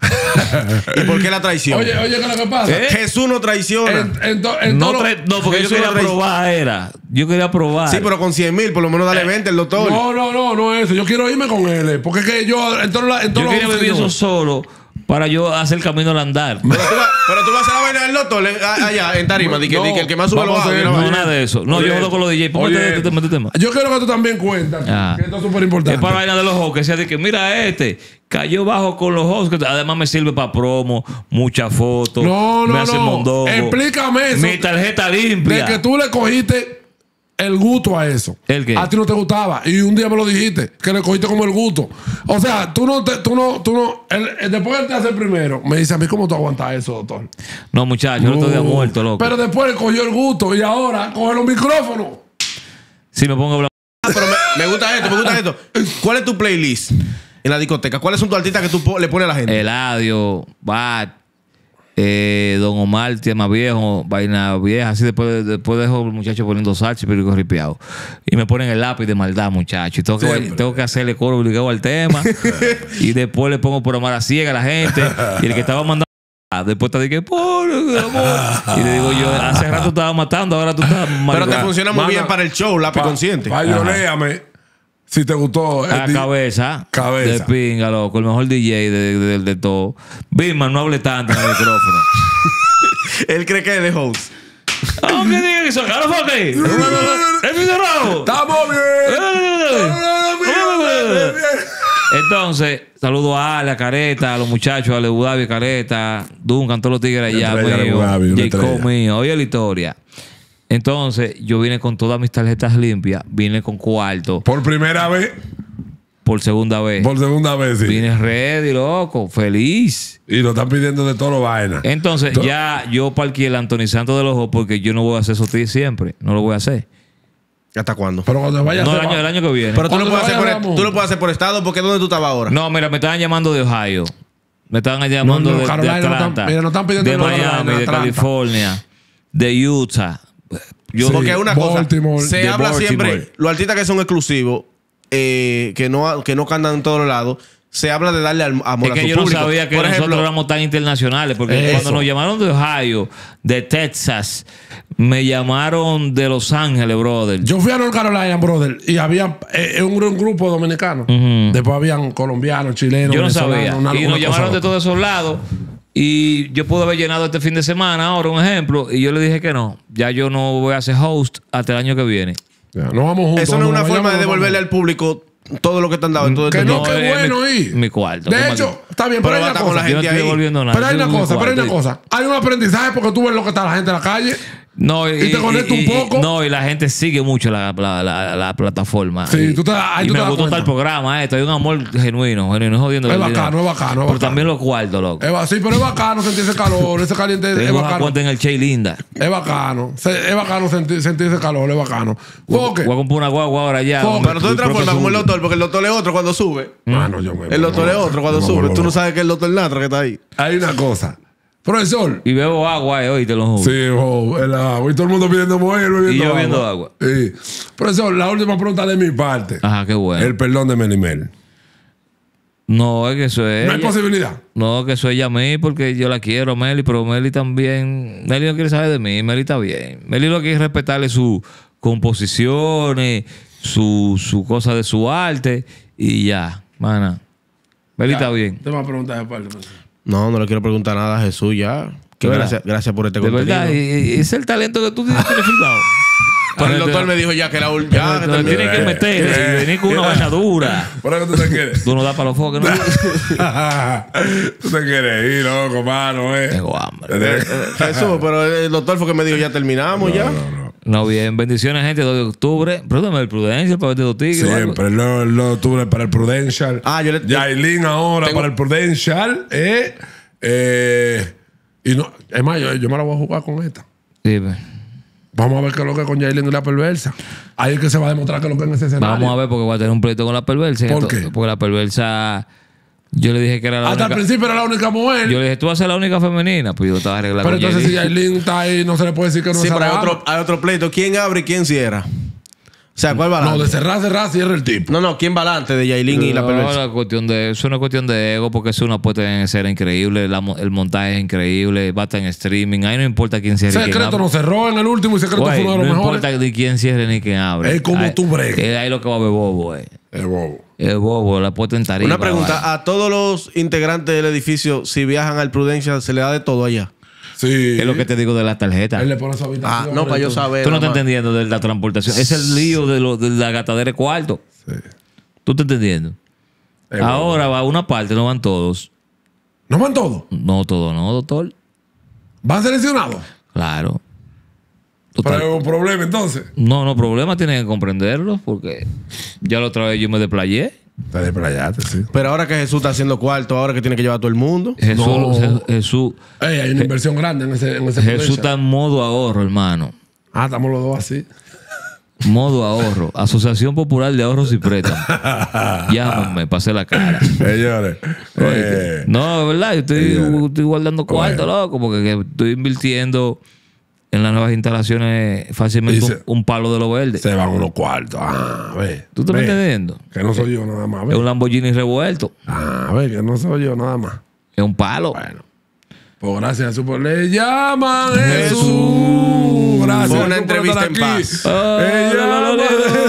[SPEAKER 3] ¿Y por qué la traición?
[SPEAKER 1] Oye, oye, ¿qué es lo que pasa?
[SPEAKER 3] ¿Eh? Jesús no traiciona.
[SPEAKER 1] En, en to, en
[SPEAKER 2] no,
[SPEAKER 1] todo,
[SPEAKER 2] tra no, porque Jesús yo quería no probar, era. Yo quería probar.
[SPEAKER 3] Sí, pero con cien mil, por lo menos dale veinte el doctor.
[SPEAKER 1] No, no, no, no es eso. Yo quiero irme con él. Porque es que yo, en todo, en todo
[SPEAKER 2] yo quería vivir eso solo para yo hacer el camino al andar.
[SPEAKER 3] Pero tú, pero tú vas a hacer la vaina del doctor allá en Tarima. No, di que, no, di que el que más sube lo haga.
[SPEAKER 2] No, no, nada de eso. No, oye, yo jodo con los D J. Póngate este tema, este tema.
[SPEAKER 1] Yo quiero que tú también cuentas. Ah. Que esto es súper importante.
[SPEAKER 2] Es para la vaina de los ojos. Que sea de que, mira este. Cayó bajo con los ojos. Que además me sirve para promo. Muchas fotos.
[SPEAKER 1] No, no,
[SPEAKER 2] me hace
[SPEAKER 1] no.
[SPEAKER 2] mondongo.
[SPEAKER 1] Explícame eso.
[SPEAKER 2] Mi tarjeta limpia.
[SPEAKER 1] De que tú le cogiste el gusto a eso.
[SPEAKER 2] ¿El qué?
[SPEAKER 1] A ti no te gustaba. Y un día me lo dijiste. Que le cogiste como el gusto. O sea, tú no... Te, tú no, tú no el, el, después él te hace primero. Me dice a mí, ¿cómo tú aguantas eso, doctor?
[SPEAKER 2] No, muchacho. No. Yo no estoy muerto, loco.
[SPEAKER 1] Pero después le cogió el gusto. Y ahora coge los micrófonos.
[SPEAKER 2] Si me pongo a hablar...
[SPEAKER 3] Ah, pero me, me gusta esto, me gusta esto. ¿Cuál es tu playlist en la discoteca? ¿Cuáles son tus artistas que tú le pones a la gente?
[SPEAKER 2] Eladio, Bat, eh, Don Omar, Tema Viejo, Vaina Vieja. Así después, después dejo el muchacho poniendo salsa y perico ripiado. Y me ponen el lápiz de maldad, muchacho. Y tengo que, tengo que hacerle coro obligado al tema. Y después le pongo por amar a ciega a la gente. Y el que estaba mandando... Después te dije, por amor. Y le digo yo, hace rato estaba matando, ahora tú estás mal.
[SPEAKER 3] Pero te funciona muy Manda, bien para el show, lápiz pa, consciente.
[SPEAKER 1] Payoléame. Si te gustó.
[SPEAKER 2] A di- cabeza.
[SPEAKER 1] Cabeza.
[SPEAKER 2] De pinga, loco. El mejor D J de, de, de, de todo. Bismarck, no hable tanto en el micrófono.
[SPEAKER 3] Él cree que es de host.
[SPEAKER 2] ¿Cómo que diga eso? ¡Claro, fuck! ¡Es mi cerrado!
[SPEAKER 1] ¡Estamos bien!
[SPEAKER 2] Entonces, saludo a Ale, a Careta, a los muchachos, a Abu Dhabi, Careta, Duncan, todos los tigres allá, mío, Jacob mío. Oye la historia. Entonces, yo vine con todas mis tarjetas limpias, vine con cuarto.
[SPEAKER 1] ¿Por primera vez?
[SPEAKER 2] Por segunda vez.
[SPEAKER 1] Por segunda vez, sí.
[SPEAKER 2] Vine ready, loco, feliz.
[SPEAKER 1] Y lo están pidiendo de todo lo vaina.
[SPEAKER 2] Entonces, ¿Todo? ya yo parqué el Anthony Santos de los ojos porque yo no voy a hacer eso siempre. No lo voy a hacer.
[SPEAKER 3] ¿Hasta cuándo?
[SPEAKER 1] Pero cuando vaya
[SPEAKER 2] No,
[SPEAKER 1] a
[SPEAKER 2] el
[SPEAKER 1] hacer-
[SPEAKER 2] año, el año que viene.
[SPEAKER 3] Pero tú lo,
[SPEAKER 1] Cuando
[SPEAKER 3] puedes hacer
[SPEAKER 1] vaya,
[SPEAKER 3] por,
[SPEAKER 1] vamos.
[SPEAKER 3] tú lo puedes hacer por estado, porque ¿dónde tú estabas ahora?
[SPEAKER 2] No, mira, me estaban llamando de Ohio. Me estaban llamando
[SPEAKER 1] No, no,
[SPEAKER 2] de, de
[SPEAKER 1] Carolina no están-
[SPEAKER 2] Atlanta.
[SPEAKER 1] mira, no están pidiendo
[SPEAKER 2] de
[SPEAKER 1] de
[SPEAKER 2] Miami,
[SPEAKER 1] Carolina,
[SPEAKER 2] de
[SPEAKER 1] Atlanta.
[SPEAKER 2] California, de Utah. Yo,
[SPEAKER 1] Sí.
[SPEAKER 3] Porque es una cosa.
[SPEAKER 1] Baltimore.
[SPEAKER 3] Se
[SPEAKER 2] De
[SPEAKER 3] habla
[SPEAKER 2] Baltimore.
[SPEAKER 3] siempre, los artistas que son exclusivos, eh, que no que no cantan en todos los lados, se habla de darle al- amor
[SPEAKER 2] Es
[SPEAKER 3] a
[SPEAKER 2] que
[SPEAKER 3] su
[SPEAKER 2] yo no
[SPEAKER 3] público.
[SPEAKER 2] sabía que
[SPEAKER 3] Por
[SPEAKER 2] nosotros
[SPEAKER 3] ejemplo,
[SPEAKER 2] éramos tan internacionales. Porque
[SPEAKER 1] Eso.
[SPEAKER 2] cuando nos llamaron de Ohio, de Texas, me llamaron de Los Ángeles, brother.
[SPEAKER 1] Yo fui a North Carolina, brother, y había eh, un, un grupo dominicano.
[SPEAKER 2] Ujú.
[SPEAKER 1] Después habían colombianos, chilenos,
[SPEAKER 2] Yo no
[SPEAKER 1] venezolanos,
[SPEAKER 2] sabía.
[SPEAKER 1] una-
[SPEAKER 2] y
[SPEAKER 1] una
[SPEAKER 2] nos llamaron
[SPEAKER 1] cosa
[SPEAKER 2] de todos esos lados. Y yo pude haber llenado este fin de semana, ahora un ejemplo. Y yo le dije que no. Ya yo no voy a ser host hasta el año que viene.
[SPEAKER 1] Ya, no vamos juntos.
[SPEAKER 3] eso no es una
[SPEAKER 1] nos
[SPEAKER 3] forma de
[SPEAKER 1] vayamos,
[SPEAKER 3] devolverle
[SPEAKER 1] vamos.
[SPEAKER 3] al público todo lo que te han dado en todo este
[SPEAKER 1] Que no,
[SPEAKER 3] tiempo.
[SPEAKER 1] qué
[SPEAKER 2] es
[SPEAKER 1] bueno
[SPEAKER 2] mi,
[SPEAKER 1] ir.
[SPEAKER 2] mi cuarto.
[SPEAKER 1] De
[SPEAKER 2] Toma
[SPEAKER 1] hecho,
[SPEAKER 2] aquí.
[SPEAKER 1] está bien,
[SPEAKER 3] Pero
[SPEAKER 1] pero hay
[SPEAKER 3] va a
[SPEAKER 1] una
[SPEAKER 3] estar con
[SPEAKER 1] cosa.
[SPEAKER 3] la
[SPEAKER 2] Yo no
[SPEAKER 3] gente
[SPEAKER 2] estoy
[SPEAKER 3] ahí.
[SPEAKER 2] devolviendo nada.
[SPEAKER 1] Pero hay
[SPEAKER 2] Yo
[SPEAKER 1] una
[SPEAKER 2] tengo mi
[SPEAKER 1] cosa, pero hay una
[SPEAKER 2] cuarto.
[SPEAKER 1] cosa. Hay un aprendizaje porque tú ves lo que está la gente en la calle.
[SPEAKER 2] No, y,
[SPEAKER 1] Y te conecta un
[SPEAKER 2] y-
[SPEAKER 1] poco.
[SPEAKER 2] No, y la gente sigue mucho la, la, la, la plataforma.
[SPEAKER 1] Sí,
[SPEAKER 2] y,
[SPEAKER 1] tú te das- ahí
[SPEAKER 2] y
[SPEAKER 1] tú
[SPEAKER 2] me
[SPEAKER 1] te das
[SPEAKER 2] gustó
[SPEAKER 1] cuenta.
[SPEAKER 2] tal programa, esto. Hay un amor genuino, genuino, jodiendo.
[SPEAKER 1] Es
[SPEAKER 2] el
[SPEAKER 1] bacano,
[SPEAKER 2] dinero.
[SPEAKER 1] es bacano, es
[SPEAKER 2] Pero
[SPEAKER 1] bacano.
[SPEAKER 2] también los cuartos, loco.
[SPEAKER 1] Es, ba- sí, pero es bacano sentir ese calor, ese caliente. Es
[SPEAKER 2] Tengo una
[SPEAKER 1] bacano.
[SPEAKER 2] cuenta en el Che Linda.
[SPEAKER 1] Es bacano. Se- Es bacano sentir, sentir ese calor, es bacano. Porque,
[SPEAKER 2] Voy a comprar una guagua ahora ya.
[SPEAKER 1] Fo-
[SPEAKER 3] Pero tú te
[SPEAKER 2] Mi
[SPEAKER 3] transformas
[SPEAKER 2] propio
[SPEAKER 3] como el
[SPEAKER 2] seguro.
[SPEAKER 3] doctor, porque el doctor es otro cuando sube.
[SPEAKER 1] mano, yo me
[SPEAKER 3] El doctor es otro cuando
[SPEAKER 1] yo me
[SPEAKER 3] sube.
[SPEAKER 1] vuelvo
[SPEAKER 3] Tú no
[SPEAKER 1] loco.
[SPEAKER 3] sabes que es el doctor Natra que está ahí.
[SPEAKER 1] Hay una cosa. Profesor.
[SPEAKER 2] Y bebo agua, eh, hoy te lo juro.
[SPEAKER 1] Sí, oh, el agua. Y todo el mundo pidiendo mujer, bebiendo
[SPEAKER 2] Y yo
[SPEAKER 1] agua.
[SPEAKER 2] bebiendo agua.
[SPEAKER 1] Sí. Profesor, la última pregunta de mi parte.
[SPEAKER 2] Ajá, qué bueno.
[SPEAKER 1] El perdón de Melimel.
[SPEAKER 2] No, es que eso es.
[SPEAKER 1] No hay
[SPEAKER 2] ella.
[SPEAKER 1] posibilidad.
[SPEAKER 2] No, que eso es ella a mí porque yo la quiero, Meli, pero Meli también. Meli no quiere saber de mí, Meli está bien. Meli lo que quiere es respetarle sus composiciones, su, su cosa de su arte y ya, mana. Meli está bien.
[SPEAKER 1] Te voy a preguntar de parte, profesor.
[SPEAKER 3] No, no le quiero preguntar nada a Jesús ya. Que
[SPEAKER 2] ¿De
[SPEAKER 3] gracias, gracias por este
[SPEAKER 2] De
[SPEAKER 3] contenido.
[SPEAKER 2] verdad, y, y ese es el talento que tú tienes filmado.
[SPEAKER 3] Pero el doctor me dijo ya que la ul- ya, que
[SPEAKER 2] Te
[SPEAKER 3] terminó.
[SPEAKER 2] tienes que meter y venir con una vaina dura.
[SPEAKER 1] ¿Por qué tú te quieres?
[SPEAKER 2] Tú no das para los focos, ¿no?
[SPEAKER 1] Tú te quieres ir, loco, mano, eh.
[SPEAKER 2] Tengo hambre.
[SPEAKER 3] Eh, Jesús, pero el doctor fue que me dijo ya terminamos ya.
[SPEAKER 2] No, bien. Bendiciones, gente. dos de octubre. Perdóname, el Prudencia, el pabellón de Tigre. o algo.
[SPEAKER 1] Siempre, el nueve el nueve de octubre para el Prudential.
[SPEAKER 3] Ah, yo le-
[SPEAKER 1] Yailin ahora
[SPEAKER 3] tengo-
[SPEAKER 1] para el Prudential. Eh, eh, y no, es más, yo, yo me la voy a jugar con esta.
[SPEAKER 2] Sí, pues.
[SPEAKER 1] Vamos a ver qué es lo que es con Yailin y la perversa. Ahí es que se va a demostrar qué es lo que es en ese escenario.
[SPEAKER 2] Vamos a ver porque voy a tener un pleito con la perversa.
[SPEAKER 1] ¿Por
[SPEAKER 2] Esto-
[SPEAKER 1] qué?
[SPEAKER 2] Porque la perversa. Yo le dije que era la
[SPEAKER 1] Hasta
[SPEAKER 2] única.
[SPEAKER 1] el principio era la única mujer.
[SPEAKER 2] Yo le dije, tú vas a ser la única femenina. Pues yo estaba arreglando.
[SPEAKER 3] Ah,
[SPEAKER 1] pero entonces si Yailin está ahí, no se le puede decir que no
[SPEAKER 3] Sí,
[SPEAKER 1] es
[SPEAKER 3] pero hay
[SPEAKER 1] la
[SPEAKER 3] otro,
[SPEAKER 1] dama.
[SPEAKER 3] hay otro pleito. ¿Quién abre y quién cierra? O sea, ¿cuál va
[SPEAKER 1] No, de
[SPEAKER 3] adelante?
[SPEAKER 1] cerrar, cerrar, cierra el tipo.
[SPEAKER 3] No, no, ¿quién va adelante de Yailin y la
[SPEAKER 2] No,
[SPEAKER 3] perversa?
[SPEAKER 2] la cuestión de, eso es una cuestión de ego porque es una puesta en escena increíble. la mo- el montaje es increíble. Va a estar en streaming. Ahí no importa quién cierre y quién
[SPEAKER 1] Secreto
[SPEAKER 2] abre.
[SPEAKER 1] no cerró en el último y Secreto
[SPEAKER 2] Güey,
[SPEAKER 1] fue uno de
[SPEAKER 2] no
[SPEAKER 1] los mejores.
[SPEAKER 2] importa ni quién cierre ni quién abre.
[SPEAKER 1] Es como
[SPEAKER 2] Ahí-
[SPEAKER 1] tú bregues.
[SPEAKER 2] es ahí lo que va a ver bobo, eh.
[SPEAKER 1] Es bobo.
[SPEAKER 2] Es bobo, la puesta en tarima.
[SPEAKER 3] Una
[SPEAKER 2] la
[SPEAKER 3] pregunta.
[SPEAKER 2] vaina.
[SPEAKER 3] A todos los integrantes del edificio, si viajan al Prudencia, ¿se le da de todo allá?
[SPEAKER 1] Sí.
[SPEAKER 2] Es lo que te digo de la tarjeta.
[SPEAKER 1] Él le pone su habitación.
[SPEAKER 3] Ah, no, para yo saber.
[SPEAKER 2] Tú no
[SPEAKER 3] nada
[SPEAKER 2] estás
[SPEAKER 3] más.
[SPEAKER 2] entendiendo de la transportación. Es el lío de, lo, de la gatadera de cuarto.
[SPEAKER 1] Sí.
[SPEAKER 2] ¿Tú estás entendiendo?
[SPEAKER 1] Es
[SPEAKER 2] Ahora va una parte, no van todos.
[SPEAKER 1] ¿No van todos?
[SPEAKER 2] No todos, no, doctor.
[SPEAKER 1] ¿Van seleccionados?
[SPEAKER 2] Claro.
[SPEAKER 1] Pero
[SPEAKER 2] Total.
[SPEAKER 1] es un problema entonces.
[SPEAKER 2] No, no, problema tienen que comprenderlo porque ya la otra vez yo me desplayé.
[SPEAKER 1] Te desplayaste, sí.
[SPEAKER 3] Pero ahora que Jesús está haciendo cuarto, ahora que tiene que llevar a todo el mundo.
[SPEAKER 2] Jesús,
[SPEAKER 1] No.
[SPEAKER 2] Je- Jesús,
[SPEAKER 1] Ey, hay una inversión grande en ese, en ese
[SPEAKER 2] Jesús
[SPEAKER 1] Prudential.
[SPEAKER 2] está en modo ahorro, hermano.
[SPEAKER 1] Ah, estamos los dos así.
[SPEAKER 2] Modo ahorro. Asociación Popular de Ahorros y Préstamos. Llámame, pasé la cara.
[SPEAKER 1] Señores. eh,
[SPEAKER 2] No, de verdad, yo estoy,
[SPEAKER 1] señores.
[SPEAKER 2] estoy guardando cuarto, loco, porque que estoy invirtiendo en las nuevas instalaciones fácilmente
[SPEAKER 1] Dice-
[SPEAKER 2] un, un palo de lo verde.
[SPEAKER 1] se van unos cuartos. Ah, ve.
[SPEAKER 2] ¿Tú te
[SPEAKER 1] ve.
[SPEAKER 2] me estás entendiendo?
[SPEAKER 1] Que no soy yo nada más.
[SPEAKER 2] Es
[SPEAKER 1] Ve.
[SPEAKER 2] un Lamborghini revuelto.
[SPEAKER 1] Ah, ve, que no soy yo nada más.
[SPEAKER 2] Es un palo.
[SPEAKER 1] Bueno. Pues gracias a Jesús por le llaman Jesús. Gracias.
[SPEAKER 3] Fue una
[SPEAKER 1] Jesús, por
[SPEAKER 3] entrevista
[SPEAKER 1] estar
[SPEAKER 3] en
[SPEAKER 1] aquí.
[SPEAKER 3] paz.
[SPEAKER 2] Ah,
[SPEAKER 1] Le
[SPEAKER 2] la, la, la,
[SPEAKER 1] llaman
[SPEAKER 2] la, la.